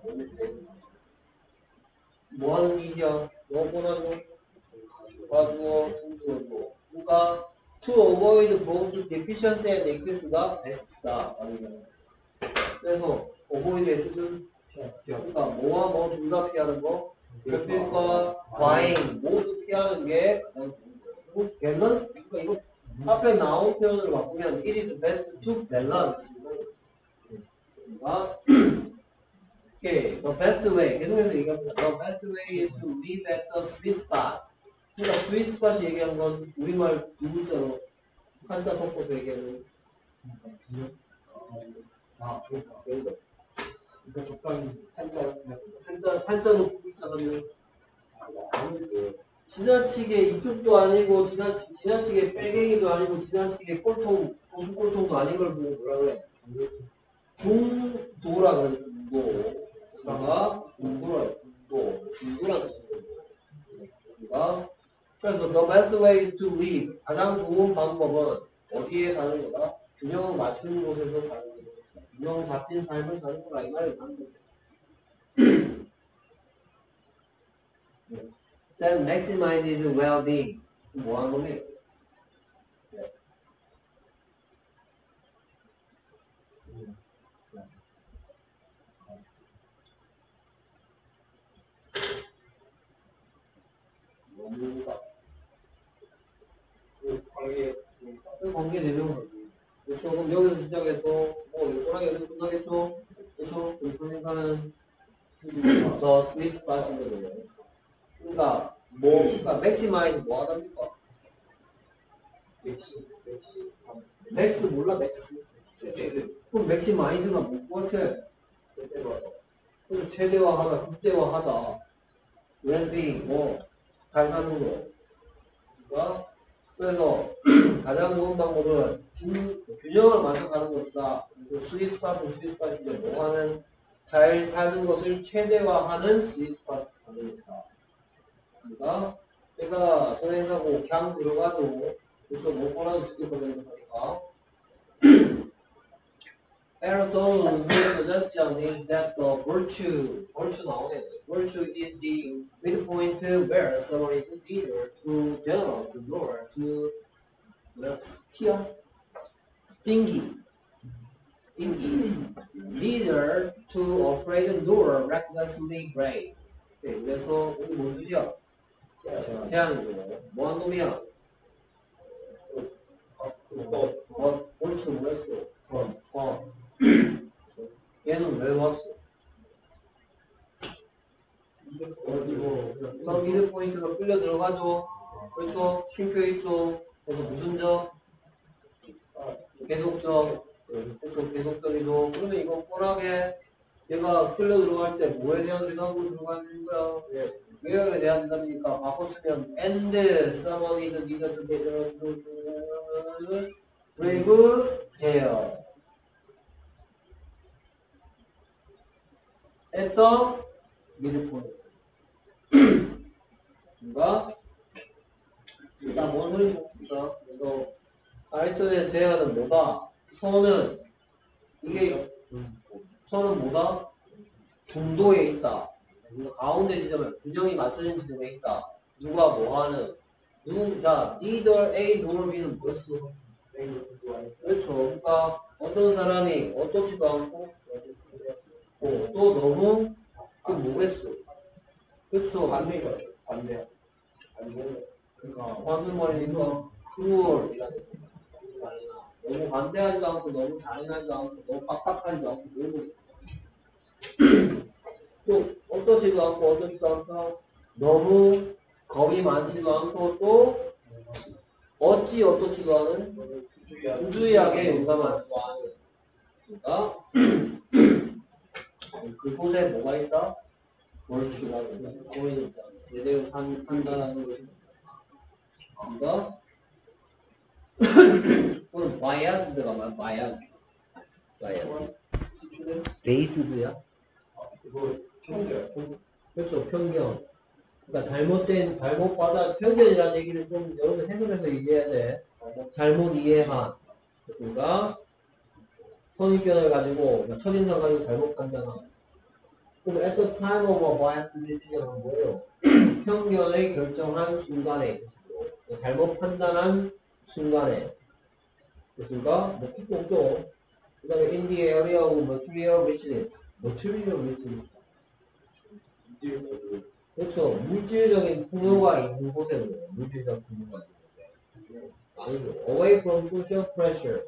뭐 하는 뜻이야? 뭐 꺼놔줘? 가주어, 충주어줘. 그러니까 to avoid both deficiency and excess가 best다. 그래서 avoid의 뜻은 그러니까 뭐와 뭐 둘 다 피하는 거, 결핍과 과잉 모두 피하는 게 가장 좋은 거예요. 밸런스 그러니까 이거 앞에 나온 표현으로 바꾸면 it is best to balance. 그러니까 오케이, the best way 계속해서 얘기합니다. The best way is to live at the sweet spot. 그러니까 sweet spot이 얘기한 건 우리말 두 글자로 한자 섞어서 얘기하는 아, 좋다. 그런 거. 그러니까 적당히 한자 한자 한자로 두 글자가 아무래도 지나치게 이쪽도 아니고 지나치, 지나치게 빨갱이도 아니고 지나치게 꼴통 고수 꼴통도 아닌 걸 보고 뭐라 그래? 중도라 그래. 중도. 그러니까 중도라 중도. 중도라 뜻이거든요. 그러니까 그래서 the best way is to live. 가장 좋은 방법은 어디에 사는 거다? 균형을 맞추는 곳에서 사는 거다. 균형 잡힌 삶을 사는 거라 이 말을 하는 거죠. Then maximizes well-being. 뭐 하는 놈이에요? 뭔가 관계 관계 대명 그렇죠. 그럼 여기서 시작해서 뭐 일본하게 여기서 끝나겠죠. 그렇죠. 그럼 선생님과는 더 스위스 스팟이거든요. 그러니까 뭐 그러니까 맥시마이즈 뭐 하답니까? 맥시 맥시 맥스 몰라 맥스. 그럼 맥시마이즈가 뭐 같아? 그때마다 그래서 최대화하다, 극대화하다. 웰빙 뭐잘 사는 거. 그러니까 그래서 가장 좋은 방법은 중, 균형을 맞춰가는 것이다. 스위스 스팟은 스위스 스팟인데 뭐 하는 잘 사는 것을 최대화하는 스위스 스팟을 사는 것이다. 그러니까 내가 선행하고 그냥 들어가도 그렇죠. 뭐 하나도 죽일 뻔했는 거니까. Aristotle's suggestion is that the virtue, virtue 나오네. Virtue is the midpoint where someone is neither too generous nor too stingy, stingy, stingy, neither too afraid nor recklessly brave. 네, 그래서 여기 뭔 뜻이야? 제안이고 뭐 한 놈이야? 어, 어, virtue 뭐였어? 선, 선. 얘는 왜 왔어? 저 미드 포인트가 끌려 들어가죠. 그렇죠? 쉼표 있죠. 그래서 무슨 적? 계속적. 그렇죠? 계속적이죠. 그러면 이거 뻔하게 얘가 끌려 들어갈 때 뭐에 대한 대답으로 들어가는 거야? 예. 왜에 대한 대답이니까 바꿨으면 and someone is needed to get brave there. at the midpoint. 그러니까 일단 뭔 소리인지 봅시다. 그래서 아리스토텔의 제안은 뭐다? 선은 이게 선은 뭐다? 중도에 있다. 그러니까 가운데 지점에 균형이 맞춰진 지점에 있다. 누가 뭐하는? 누군 자 neither A nor B는 뭐였어? 그렇죠. 그러니까 어떤 사람이 어떻지도 않고 어, 또 너무 그 뭐겠어? 그렇죠. 반대가 반대 반대 그러니까 맞는 말이니까 cruel이라는 너무 반대하지도 않고 너무 잔인하지도 않고 너무 빡빡하지도 않고 너무 또 어떠지도 않고 어떠지도 않고 너무 겁이 많지도 않고 또 어찌 어떻지도 않은 부주의하게 용감하지도 않은 그러니까 그곳에 뭐가 있다? 벌추가 있다. 소인이 있다. 제대로 산, 산다라는 것이 그러니까 오늘 바이아스드가 뭐야? 바이아스 바이아스 베이스드야? 이거 편견. 그렇죠. 편견. 그러니까 잘못된, 잘못 받아, 편견이라는 얘기를 좀 여러분 해석해서 이해해야 돼. 잘못 이해한. 그러니까 선입견을 가지고, 그러니까 첫인상 가지고 잘못 판단한. 그럼 at the time of a biased decision은 뭐예요? 편견의 결정한 순간에 잘못 판단한 순간에 그러니까 뭐 킥도 없죠. 그 다음에 in the area of material richness material richness 그렇죠. 물질적인 풍요가 있는 곳에로 물질적 풍요가 있는 곳에 아니죠. away from social pressure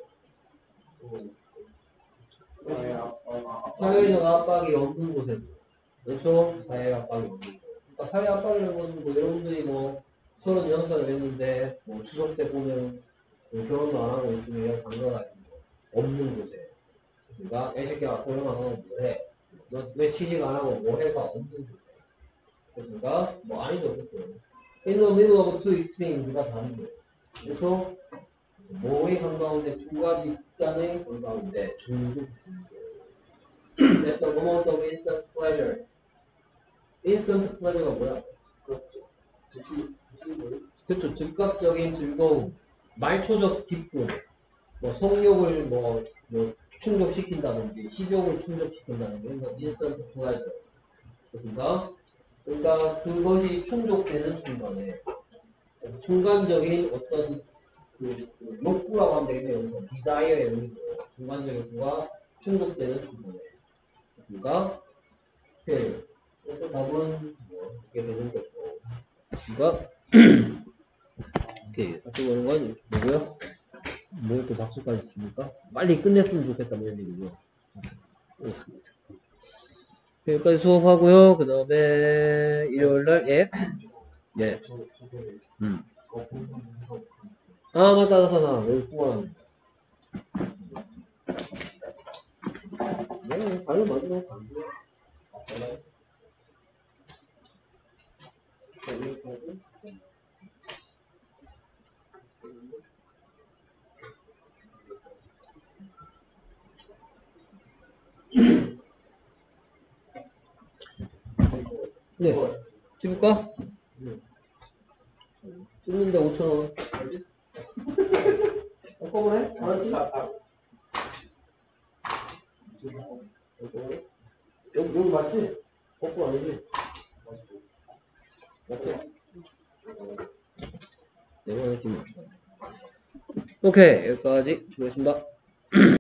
사회적 압박이 없는 곳에서 그렇죠? 사회 압박이 없는 곳. 그러니까 사회 압박이라는 건 뭐 여러분들이 뭐 서른여섯 살을 했는데 뭐 추석 때 보면 뭐 결혼도 안 하고 있으면 장가가 없는 곳에 그러니까 애 새끼야 결혼 안 하고 뭐해? 너 왜 취직 안 하고 뭐해가 없는 곳에 그러니까 뭐 아니죠 그렇죠? In the middle of two extremes가 다른 거예요. 그렇죠? 뭐의 한가운데 두 가지 극단의 한가운데 중국 중국 At the moment of instant pleasure. instant pleasure가 뭐야? 그렇죠. 즉시 즉시 그렇죠. 즉각적인 즐거움, 말초적 기쁨, 뭐 성욕을 뭐, 뭐 충족시킨다든지 식욕을 충족시킨다든지 이런 거 instant pleasure. 그렇습니까? 그러니까 그것이 충족되는 순간에 순간적인 어떤 그, 그 욕구라고 하면 되겠네요. 여기서 디자이어의 의미죠. 순간적인 욕구가 충족되는 순간에. 그렇습니까? 네. 그래서 답은 뭐 이렇게 되는 거죠. 그러니까 오케이. 앞으로 보는 건 이렇게 되고요. 뭐 또 박수까지 칩니까? 빨리 끝냈으면 좋겠다 뭐 이런 얘기죠. 그렇습니다. 여기까지 수업하고요. 그 다음에 일요일날 예. 예. 음. 아 맞다 맞다 맞다. 여기 구원. 네, 자료 맞으면 안 돼요. 네, 찍을까? 찍는데 오천 원. 한꺼번에? 하나씩? 여기, 여기 맞지? 거꾸로 아니지? 맞지? 네, 이렇게 오케이, 여기까지 주겠습니다.